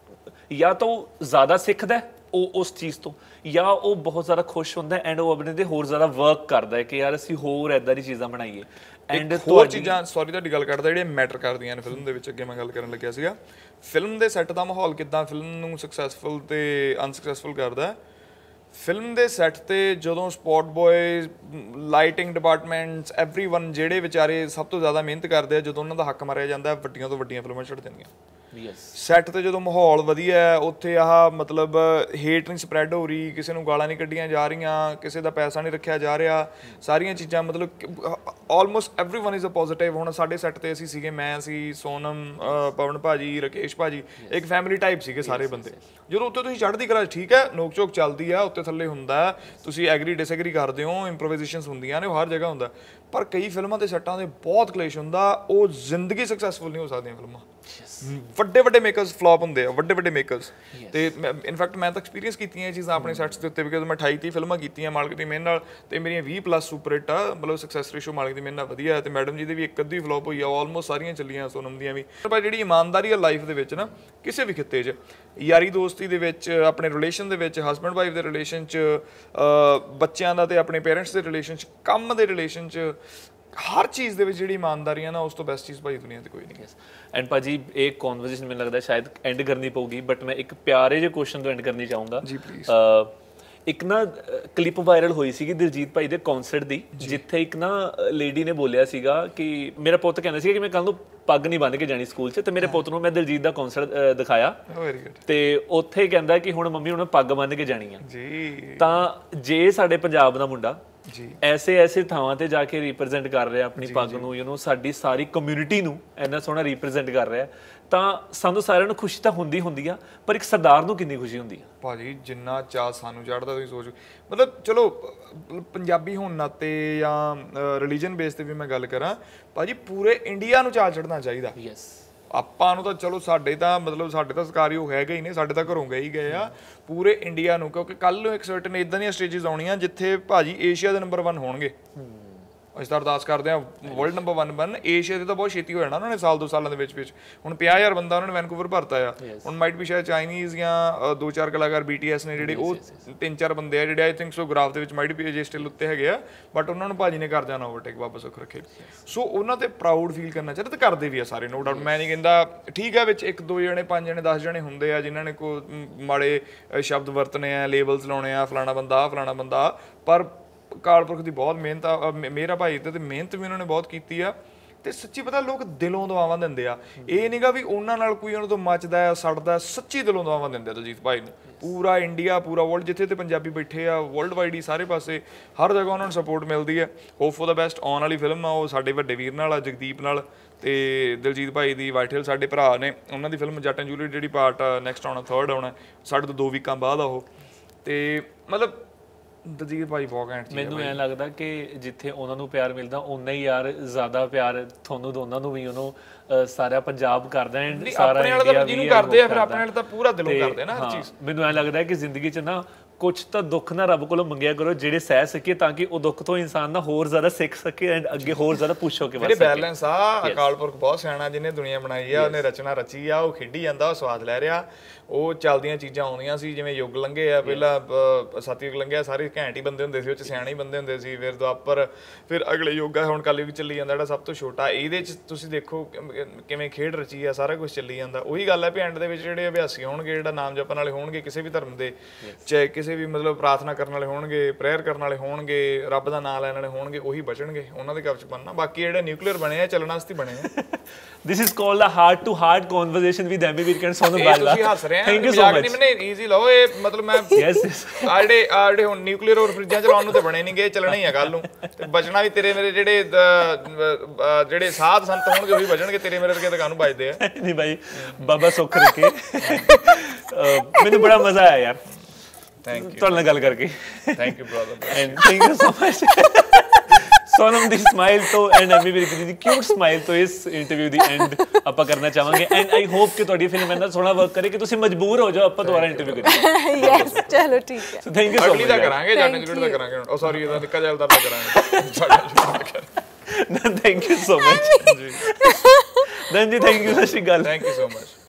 ਜਾਂ ਤਾਂ ਉਹ ਜ਼ਿਆਦਾ ਸਿੱਖਦਾ ਉਹ ਉਸ ਚੀਜ਼ ਤੋਂ, ਜਾਂ ਉਹ ਬਹੁਤ ਜ਼ਿਆਦਾ ਖੁਸ਼ ਹੁੰਦਾ ਐਂਡ ਉਹ ਆਪਣੇ ਤੇ ਹੋਰ ਜ਼ਿਆਦਾ ਵਰਕ ਕਰਦਾ ਹੈ ਕਿ ਯਾਰ ਅਸੀਂ ਹੋਰ ਇੱਦਾਂ ਦੀ ਚੀਜ਼ਾਂ ਬਣਾਈਏ। ਐਂਡ ਹੋਰ ਚੀਜ਼ਾਂ ਸੌਰੀ ਤੁਹਾਡੀ ਗੱਲ ਕਰਦਾ ਜਿਹੜੀਆਂ ਮੈਟਰ ਕਰਦੀਆਂ ਨੇ ਫਿਲਮ ਦੇ ਵਿੱਚ, ਅੱਗੇ ਮੈਂ ਗੱਲ ਕਰਨ ਲੱਗਿਆ ਸੀਗਾ ਫਿਲਮ ਦੇ ਸੈੱਟ ਦਾ ਮਾਹੌਲ ਕਿੱਦਾਂ ਫਿਲਮ ਨੂੰ ਸਕਸੈਸਫੁਲ ਤੇ ਅਨਸਕਸੈਸਫੁਲ ਕਰਦਾ। ਫਿਲਮ ਦੇ ਸੈੱਟ ਤੇ ਜਦੋਂ spot boys, lighting departments, everyone ਜਿਹੜੇ ਵਿਚਾਰੇ ਸਭ ਤੋਂ ਜ਼ਿਆਦਾ ਮਿਹਨਤ ਕਰਦੇ ਆ, ਜਦੋਂ ਉਹਨਾਂ ਦਾ ਹੱਕ ਮਾਰਿਆ ਜਾਂਦਾ, ਵੱਡੀਆਂ ਤੋਂ ਵੱਡੀਆਂ ਫਿਲਮਾਂ ਛੱਡ ਜਾਂਦੀਆਂ। ਸੈੱਟ ਤੇ ਜਦੋਂ ਮਾਹੌਲ ਵਧੀਆ ਹੈ, ਉੱਥੇ ਆਹ ਮਤਲਬ ਹੇਟ ਨਹੀਂ ਸਪਰੈਡ ਹੋ ਰਹੀ, ਕਿਸੇ ਨੂੰ ਗਾਲਾਂ ਨਹੀਂ ਕੱਢੀਆਂ ਜਾ ਰਹੀਆਂ, ਕਿਸੇ ਦਾ ਪੈਸਾ ਨਹੀਂ ਰੱਖਿਆ ਜਾ ਰਿਹਾ, ਸਾਰੀਆਂ ਚੀਜ਼ਾਂ ਮਤਲਬ almost everyone is a positive. ਹੁਣ ਸਾਡੇ ਸੈੱਟ ਤੇ ਅਸੀਂ ਸੀਗੇ, ਮੈਂ ਸੀ, ਸੋਨਮ, ਪਵਨ ਭਾਜੀ, ਰਕੇਸ਼ ਭਾਜੀ, ਇੱਕ ਫੈਮਿਲੀ ਟਾਈਪ ਸੀਗੇ ਸਾਰੇ ਬੰਦੇ। ਜਦੋਂ ਉੱਤੇ ਤੁਸੀਂ ਚੜ੍ਹਦੀ ਕਲਾ, ਠੀਕ ਹੈ ਨੋਕ ਝੋਕ ਚੱਲਦੀ ਆ, ਉੱਤੇ ਥੱਲੇ ਹੁੰਦਾ, ਤੁਸੀਂ ਐਗਰੀ ਡਿਸਐਗਰੀ ਕਰਦੇ ਹੋ, ਇੰਪਰੋਵਾਈਜ਼ੇਸ਼ਨਸ ਹੁੰਦੀਆਂ ਨੇ, ਉਹ ਹਰ ਜਗ੍ਹਾ ਹੁੰਦਾ, ਪਰ ਕਈ ਫਿਲਮਾਂ ਦੇ ਸੈੱਟਾਂ ਦੇ ਬਹੁਤ ਕਲੇਸ਼ ਹੁੰਦਾ, ਉਹ ਜ਼ਿੰਦਗੀ ਸਕਸੈਸਫੁਲ ਨਹੀਂ ਹੋ ਸਕਦੀਆਂ ਫਿਲਮਾਂ। ਵੱਡੇ ਮੇਕਰਸ ਫਲॉप ਹੁੰਦੇ ਆ, ਵੱਡੇ ਮੇਕਰਸ। ਤੇ ਇਨਫੈਕਟ ਮੈਂ ਤਾਂ ਐਕਸਪੀਰੀਅੰਸ ਕੀਤੀਆਂ ਇਹ ਚੀਜ਼ਾਂ ਆਪਣੇ ਸੈਟਸ ਦੇ ਉੱਤੇ, ਬਿਕਾਜ਼ ਮੈਂ 28-30 ਫਿਲਮਾਂ ਕੀਤੀਆਂ ਮਾਲਕ ਦੀ ਮਿਹਨਤ ਨਾਲ, ਤੇ ਮੇਰੀਆਂ 20+ ਸੁਪਰ ਹਿੱਟ ਆ, ਮਤਲਬ ਸਕਸੈਸ ਰੇਸ਼ੋ ਮਾਲਕ ਦੀ ਮਿਹਨਤ ਨਾਲ ਵਧੀਆ ਹੈ। ਤੇ ਮੈਡਮ ਜੀ ਦੀ ਵੀ ਇੱਕ ਅੱਧੀ ਫਲॉप ਹੋਈ ਆ, ਆਲਮੋਸਟ ਸਾਰੀਆਂ ਚੱਲੀਆਂ, ਸੋਨਮ ਦੀਆਂ ਵੀ। ਪਰ ਜਿਹੜੀ ਇਮਾਨਦਾਰੀ ਆ ਲਾਈਫ ਦੇ ਵਿੱਚ ਨਾ, ਕਿਸੇ ਵੀ ਖਿੱਤੇ 'ਚ, ਯਾਰੀ ਦੋਸਤੀ ਦੇ ਵਿੱਚ, ਆਪਣੇ ਰਿਲੇਸ਼ਨ ਦੇ ਵਿੱਚ, ਹਸਬੈਂਡ ਵਾਈਫ ਦੇ ਰਿਲੇਸ਼ਨ 'ਚ, ਬੱਚਿਆਂ ਦਾ ਤੇ ਆਪਣੇ ਪੇਰੈਂਟਸ ਦੇ ਰਿਲੇਸ਼ਨ 'ਚ, ਕੰਮ ਦੇ ਰਿਲੇਸ਼ਨ 'ਚ, ਹਰ ਚੀਜ਼ ਦੇ ਵਿੱਚ ਜਿਹੜੀ ਇਮਾਨਦਾਰੀ ਆ ਨਾ, ਉਸ ਤੋਂ ਬੈਸਟ ਚੀਜ਼ ਭਾਈ ਦੁਨੀਆ ਤੇ ਕੋਈ ਨਹੀਂ। ਐਂਡ ਭਾਜੀ ਇਹ ਕਨਵਰਸੇਸ਼ਨ ਮੈਨੂੰ ਲੱਗਦਾ ਸ਼ਾਇਦ ਐਂਡ ਕਰਨੀ ਪਊਗੀ, ਬਟ ਮੈਂ ਇੱਕ ਪਿਆਰੇ ਜਿਹੇ ਕੁਐਸਚਨ ਤੋਂ ਐਂਡ ਕਰਨੀ ਚਾਹੂੰਗਾ ਜੀ ਪਲੀਜ਼। ਇੱਕ ਨਾ ਕਲਿੱਪ ਵਾਇਰਲ ਹੋਈ ਸੀਗੀ ਦਿਲਜੀਤ ਭਾਈ ਦੇ ਕਨਸਰਟ ਦੀ, ਜਿੱਥੇ ਇੱਕ ਨਾ ਲੇਡੀ ਨੇ ਬੋਲਿਆ ਸੀਗਾ ਕਿ ਮੇਰਾ ਪੁੱਤ ਕਹਿੰਦਾ ਸੀਗਾ ਕਿ ਮੈਂ ਕੱਲ ਨੂੰ ਪੱਗ ਨਹੀਂ ਬੰਨ੍ਹ ਕੇ ਜਾਣੀ ਸਕੂਲ 'ਚ, ਤੇ ਮੇਰੇ ਪੁੱਤ ਨੂੰ ਮੈਂ ਦਿਲਜੀਤ ਦਾ ਕਨਸਰਟ ਦਿਖਾਇਆ, ਤੇ ਉੱਥੇ ਕਹਿੰਦਾ ਕਿ ਹੁਣ ਮੰਮੀ ਹੁਣ ਪੱਗ ਬੰਨ੍ਹ ਕੇ ਜਾਣੀ ਆ ਜੀ। ਤਾਂ ਜੇ ਸਾਡੇ ਪੰਜਾਬ ਦਾ ਮੁੰਡਾ ਐਸੇ ਥਾਵਾਂ ਤੇ ਜਾ ਕੇ ਰਿਪਰੈਜ਼ੈਂਟ ਕਰ ਰਿਹਾ ਆਪਣੀ ਪੱਗ ਨੂੰ, ਯੂ ਨੋ ਸਾਡੀ ਸਾਰੀ ਕਮਿਊਨਿਟੀ ਨੂੰ ਇੰਨਾ ਸੋਹਣਾ ਰਿਪਰੈਜ਼ੈਂਟ ਕਰ ਰਿਹਾ, ਤਾਂ ਸਾਨੂੰ ਸਾਰਿਆਂ ਨੂੰ ਖੁਸ਼ੀ ਤਾਂ ਹੁੰਦੀ ਆ, ਪਰ ਇੱਕ ਸਰਦਾਰ ਨੂੰ ਕਿੰਨੀ ਖੁਸ਼ੀ ਹੁੰਦੀ ਆ ਭਾਜੀ। ਜਿੰਨਾ ਚਾਅ ਸਾਨੂੰ ਚੜ੍ਹਦਾ ਤੁਸੀਂ ਸੋਚੋ, ਮਤਲਬ ਚਲੋ ਪੰਜਾਬੀ ਹੋਣ ਨਾਤੇ ਜਾਂ ਰਿਲੀਜਨ ਬੇਸ ਤੇ ਵੀ ਮੈਂ ਗੱਲ ਕਰਾਂ ਭਾਜੀ, ਪੂਰੇ ਇੰਡੀਆ ਨੂੰ ਚਾਅ ਚੜ੍ਹਨਾ ਚਾਹੀਦਾ। ਆਪਾਂ ਨੂੰ ਤਾਂ ਚਲੋ ਸਾਡੇ ਤਾਂ ਮਤਲਬ ਸਾਡੇ ਤਾਂ ਸਕਾਰੀਓ ਹੈਗੇ ਹੀ ਨੇ, ਸਾਡੇ ਤਾਂ ਘਰੋਂ ਗਏ ਆ, ਪੂਰੇ ਇੰਡੀਆ ਨੂੰ, ਕਿਉਂਕਿ ਕੱਲ ਨੂੰ ਇੱਕ ਸਰਟਨ ਇਦਾਂ ਦੀਆਂ ਸਟੇਜਸ ਆਉਣੀਆਂ ਜਿੱਥੇ ਭਾਜੀ ਏਸ਼ੀਆ ਦੇ ਨੰਬਰ 1 ਹੋਣਗੇ, ਅਸੀਂ ਤਾਂ ਅਰਦਾਸ ਕਰਦੇ ਹਾਂ ਵਰਲਡ ਨੰਬਰ 1 ਬਣਨ। ਏਸ਼ੀਆ ਦੇ ਤਾਂ ਬਹੁਤ ਛੇਤੀ ਹੋ ਜਾਣਾ ਉਹਨਾਂ ਨੇ, ਸਾਲ 2 ਸਾਲਾਂ ਦੇ ਵਿੱਚ ਹੁਣ 50,000 ਬੰਦਾ ਉਹਨਾਂ ਨੇ ਵੈਨਕੂਵਰ ਭਰਤਾ ਆ। ਹੁਣ ਮਾਈਟ ਵੀ ਸ਼ਾਇਦ ਚਾਈਨੀਜ਼ ਜਾਂ 2-4 ਕਲਾਕਾਰ BTS ਨੇ ਜਿਹੜੇ, ਉਹ 3-4 ਬੰਦੇ ਆ ਜਿਹੜੇ ਆਈ ਥਿੰਕ ਸੋ ਗ੍ਰਾਫ ਦੇ ਵਿੱਚ ਮਾਈਟ ਵੀ ਅਜੇ ਸਟਿਲ ਉੱਤੇ ਹੈਗੇ ਆ, ਬਟ ਉਹਨਾਂ ਨੂੰ ਭਾਜੀ ਨੇ ਕਰ ਜਾਣਾ ਓਵਰਟੇਕ, ਬਾਬਾ ਸੁੱਖ ਰੱਖੇ। ਸੋ ਉਹਨਾਂ ਤੇ ਪ੍ਰਾਊਡ ਫੀਲ ਕਰਨਾ ਚਾਹੀਦਾ, ਤੇ ਕਰਦੇ ਵੀ ਆ ਸਾਰੇ, ਨੋ ਡਾਊਟ। ਮੈਂ ਨਹੀਂ ਕਹਿੰਦਾ, ਠੀਕ ਹੈ ਵਿੱਚ 1-2 ਜਣੇ 5 ਜਣੇ 10 ਜਣੇ ਹੁੰਦੇ ਆ ਜਿਨ੍ਹਾਂ ਨੇ ਕੋਈ ਮਾੜੇ ਸ਼ਬਦ ਵਰਤਣੇ ਆ, ਲੇਬਲਸ ਲਾਉਣੇ ਆ, ਫਲਾਣਾ ਬੰਦਾ ਫਲਾਣਾ ਬੰਦਾ, ਪਰ ਅਕਾਲ ਪੁਰਖ ਦੀ ਬਹੁਤ ਮਿਹਨਤ ਆ, ਮੇਰਾ ਭਾਈ ਤੇ ਮਿਹਨਤ ਵੀ ਉਹਨਾਂ ਨੇ ਬਹੁਤ ਕੀਤੀ ਆ। ਤੇ ਸੱਚੀ ਪਤਾ ਲੋਕ ਦਿਲੋਂ ਦੁਆਵਾਂ ਦਿੰਦੇ ਆ, ਇਹ ਨਹੀਂਗਾ ਵੀ ਉਹਨਾਂ ਨਾਲ ਕੋਈ ਉਹਨਾਂ ਤੋਂ ਮੱਚਦਾ ਆ ਸੜਦਾ, ਸੱਚੀ ਦਿਲੋਂ ਦੁਆਵਾਂ ਦਿੰਦੇ ਆ ਦਲਜੀਤ ਭਾਈ ਨੂੰ। ਪੂਰਾ ਇੰਡੀਆ, ਪੂਰਾ ਵਰਲਡ, ਜਿੱਥੇ ਤੇ ਪੰਜਾਬੀ ਬੈਠੇ ਆ ਵਰਲਡ ਵਾਈਡ ਹੀ ਸਾਰੇ ਪਾਸੇ ਹਰ ਜਗ੍ਹਾ ਉਹਨਾਂ ਨੂੰ ਸਪੋਰਟ ਮਿਲਦੀ ਹੈ। Hope for the best. ਆਉਣ ਵਾਲੀ ਫਿਲਮ ਆ ਉਹ ਸਾਡੇ ਵੱਡੇ ਵੀਰ ਨਾਲ ਆ, ਜਗਦੀਪ ਨਾਲ, ਤੇ ਦਿਲਜੀਤ ਭਾਈ ਦੀ ਵਾਈਟ ਹਿਲ ਸਾਡੇ ਭਰਾ ਨੇ, ਉਹਨਾਂ ਦੀ ਫਿਲਮ ਜੱਟ ਐਂਡ ਜੂਲੀਅਟ ਜਿਹੜੀ ਪਾਰਟ ਨੈਕਸਟ ਆਉਣਾ 3rd ਆਉਣਾ ਸਾਡੇ ਤੋਂ 2 ਵੀਕਾਂ ਬਾਅਦ ਆ ਉਹ। ਤੇ ਮਤਲਬ ਦਲਜੀਤ ਭਾਈ ਬਹੁਤ ਘੈਂਟ ਚੀਜ਼। ਮੈਨੂੰ ਐਂ ਲੱਗਦਾ ਕਿ ਜਿੱਥੇ ਉਹਨਾਂ ਨੂੰ ਪਿਆਰ ਮਿਲਦਾ ਉਨਾ ਹੀ ਯਾਰ ਜ਼ਿਆਦਾ ਪਿਆਰ ਤੁਹਾਨੂੰ ਦੋਨਾਂ ਨੂੰ ਵੀ ਉਹਨੂੰ ਸਾਰਾ ਪੰਜਾਬ ਕਰਦਾ ਐਂਡ ਸਾਰਾ ਇੰਡੀਆ ਜਿਹਨੂੰ ਕਰਦੇ ਆ, ਫਿਰ ਆਪਣੇ ਵਾਲੇ ਤਾਂ ਪੂਰਾ ਦਿਲੋਂ ਕਰਦੇ ਨਾ ਹਰ ਚੀਜ਼। ਮੈਨੂੰ ਐਂ ਲੱਗਦਾ ਕਿ ਜ਼ਿੰਦਗੀ 'ਚ ਨਾ ਕੁਛ ਤਾਂ ਦੁੱਖ ਨਾ ਰੱਬ ਕੋਲੋਂ ਮੰਗਿਆ ਕਰੋ ਜਿਹੜੇ ਸਹਿ ਸਕੇ, ਤਾਂ ਕਿ ਉਹ ਦੁੱਖ ਤੋਂ ਇਨਸਾਨ ਨਾ ਹੋਰ ਜ਼ਿਆਦਾ ਸਿੱਖ ਸਕੇ ਐਂਡ ਅੱਗੇ ਹੋਰ ਜ਼ਿਆਦਾ ਪੁਸ਼ ਹੋ ਕੇ ਵੱਧ ਸਕੇ। ਬੈਲੈਂਸ ਆ, ਅਕਾਲ ਪੁਰਖ ਬਹੁਤ ਸਿਆਣਾ, ਜਿਹਨੇ ਦੁਨੀਆ ਬਣਾਈ ਆ, ਉਹਨੇ ਰਚਨਾ ਰਚੀ ਆ, ਉਹ ਖੇਡੀ ਜਾਂਦਾ, ਉਹ ਸਵਾਦ ਲੈ ਰਿਹਾ। ਉਹ ਚੱਲਦੀਆਂ ਚੀਜ਼ਾਂ ਆਉਂਦੀਆਂ ਸੀ, ਜਿਵੇਂ ਯੁੱਗ ਲੰਘੇ ਆ, ਪਹਿਲਾਂ ਸਤਯੁਗ ਲੰਘਿਆ, ਸਾਰੇ ਘੈਂਟ ਹੀ ਬੰਦੇ ਹੁੰਦੇ ਸੀ, ਉਹ 'ਚ ਸਿਆਣੇ ਹੀ ਬੰਦੇ ਹੁੰਦੇ ਸੀ। ਫਿਰ ਦੁਆਪਰ, ਫਿਰ ਅਗਲੇ ਯੁੱਗ ਆ, ਹੁਣ ਕਲਯੁੱਗ ਚੱਲੀ ਜਾਂਦਾ ਜਿਹੜਾ ਸਭ ਤੋਂ ਛੋਟਾ। ਇਹਦੇ 'ਚ ਤੁਸੀਂ ਦੇਖੋ ਕਿਵੇਂ ਖੇਡ ਰਚੀ ਆ, ਸਾਰਾ ਕੁਝ ਚੱਲੀ ਜਾਂਦਾ। ਉਹੀ ਗੱਲ ਹੈ ਵੀ ਐਂਡ ਦੇ ਵਿੱਚ ਜਿਹੜੇ ਅਭਿਆਸੀ ਹੋਣਗੇ, ਜਿਹੜਾ ਨਾਮ ਜਪਣ ਵਾਲੇ ਹੋਣਗੇ ਕਿਸੇ ਵੀ ਧਰਮ ਦੇ, ਚਾਹੇ ਕਿਸੇ ਵੀ ਮਤਲਬ ਪ੍ਰਾਰਥਨਾ ਕਰਨ ਵਾਲੇ ਹੋਣਗੇ, ਪ੍ਰੇਅਰ ਕਰਨ ਵਾਲੇ ਹੋਣਗੇ, ਰੱਬ ਦਾ ਨਾਮ ਲੈਣ ਵਾਲੇ ਹੋਣਗੇ, ਉਹੀ ਬਚਣਗੇ, ਉਹਨਾਂ ਦੇ ਕਬਜ਼ ਬਣਨਾ। ਬਾਕੀ ਜਿਹੜੇ ਨਿਊਕਲੀਅਰ ਬਣੇ ਆ ਚੱਲਣ ਵਾਸਤੇ ਬਣੇ ਆ। This is called a heart to heart conversation with Emmy Virk and Sonam Bagla. ਤੁਸੀਂ ਹੱਸ ਰਹੇ ਆ, Thank you so much. ਮੈਨੇ ਈਜ਼ੀ ਲਓ ਇਹ, ਮਤਲਬ ਮੈਂ ਜਿਹੜੇ ਹੁਣ ਨਿਊਕਲੀਅਰ ਔਰ ਫਰਿੱਜਾਂ ਚਲਾਉਣ ਨੂੰ ਤੇ ਬਣੇ ਨਹੀਂਗੇ, ਚੱਲਣਾ ਹੀ ਆ ਕੱਲ ਨੂੰ, ਤੇ ਬਚਣਾ ਵੀ ਤੇਰੇ ਮੇਰੇ ਜਿਹੜੇ ਸਾਧ ਸੰਤ ਹੋਣਗੇ ਉਹੀ ਬਚਣਗੇ, ਤੇਰੇ ਮੇਰੇ ਵਰਗੇ ਤਾਂ ਕਾਹਨੂੰ ਬਚਦੇ ਆ। ਨਹੀਂ ਭਾਈ, ਬਾਬਾ ਸੁੱਖ ਰੱਖੇ। ਮੈਨੂੰ ਬੜਾ ਮਜ਼ਾ ਆਇਆ ਯਾਰ ਥੈਂਕ ਯੂ ਤੁਹਾਡੇ ਨਾਲ ਗੱਲ ਕਰਕੇ। Thank you brother and thank you so much. Sonam ਦੀ ਸਮਾਈਲ ਤੋਂ ਐਂਡ ਐਮੀ ਵਿਰਕ ਦੀ ਕਿਊਟ ਸਮਾਈਲ ਤੋਂ ਇਸ ਇੰਟਰਵਿਊ ਦੀ ਐਂਡ ਆਪਾਂ ਕਰਨਾ ਚਾਹਾਂਗੇ। ਐਂਡ ਆਈ ਹੋਪ ਕਿ ਤੁਹਾਡੀ ਫਿਲਮ ਇੰਨਾ ਸੋਹਣਾ ਵਰਕ ਕਰੇ ਕਿ ਤੁਸੀਂ ਮਜਬੂਰ ਹੋ ਜਾਓ ਆਪਾਂ ਦੁਬਾਰਾ ਇੰਟਰਵਿਊ ਕਰੀਏ। ਯੈਸ, ਚਲੋ ਠੀਕ ਹੈ। So thank you so much. ਅਗਲੀ ਦਾ ਕਰਾਂਗੇ, ਜੱਟ ਐਂਡ ਜੂਲੀਅਟ ਦਾ ਕਰਾਂਗੇ। ਉਹ ਸੌਰੀ, ਇਹਦਾ ਨਿੱਕਾ ਜਿਹਾ ਦਾ ਕਰਾਂਗੇ। Thank you so much. ਜੀ ਥੈਂਕ ਯੂ, ਸਤਿ ਸ਼੍ਰੀ ਅਕਾਲ। Thank you so much.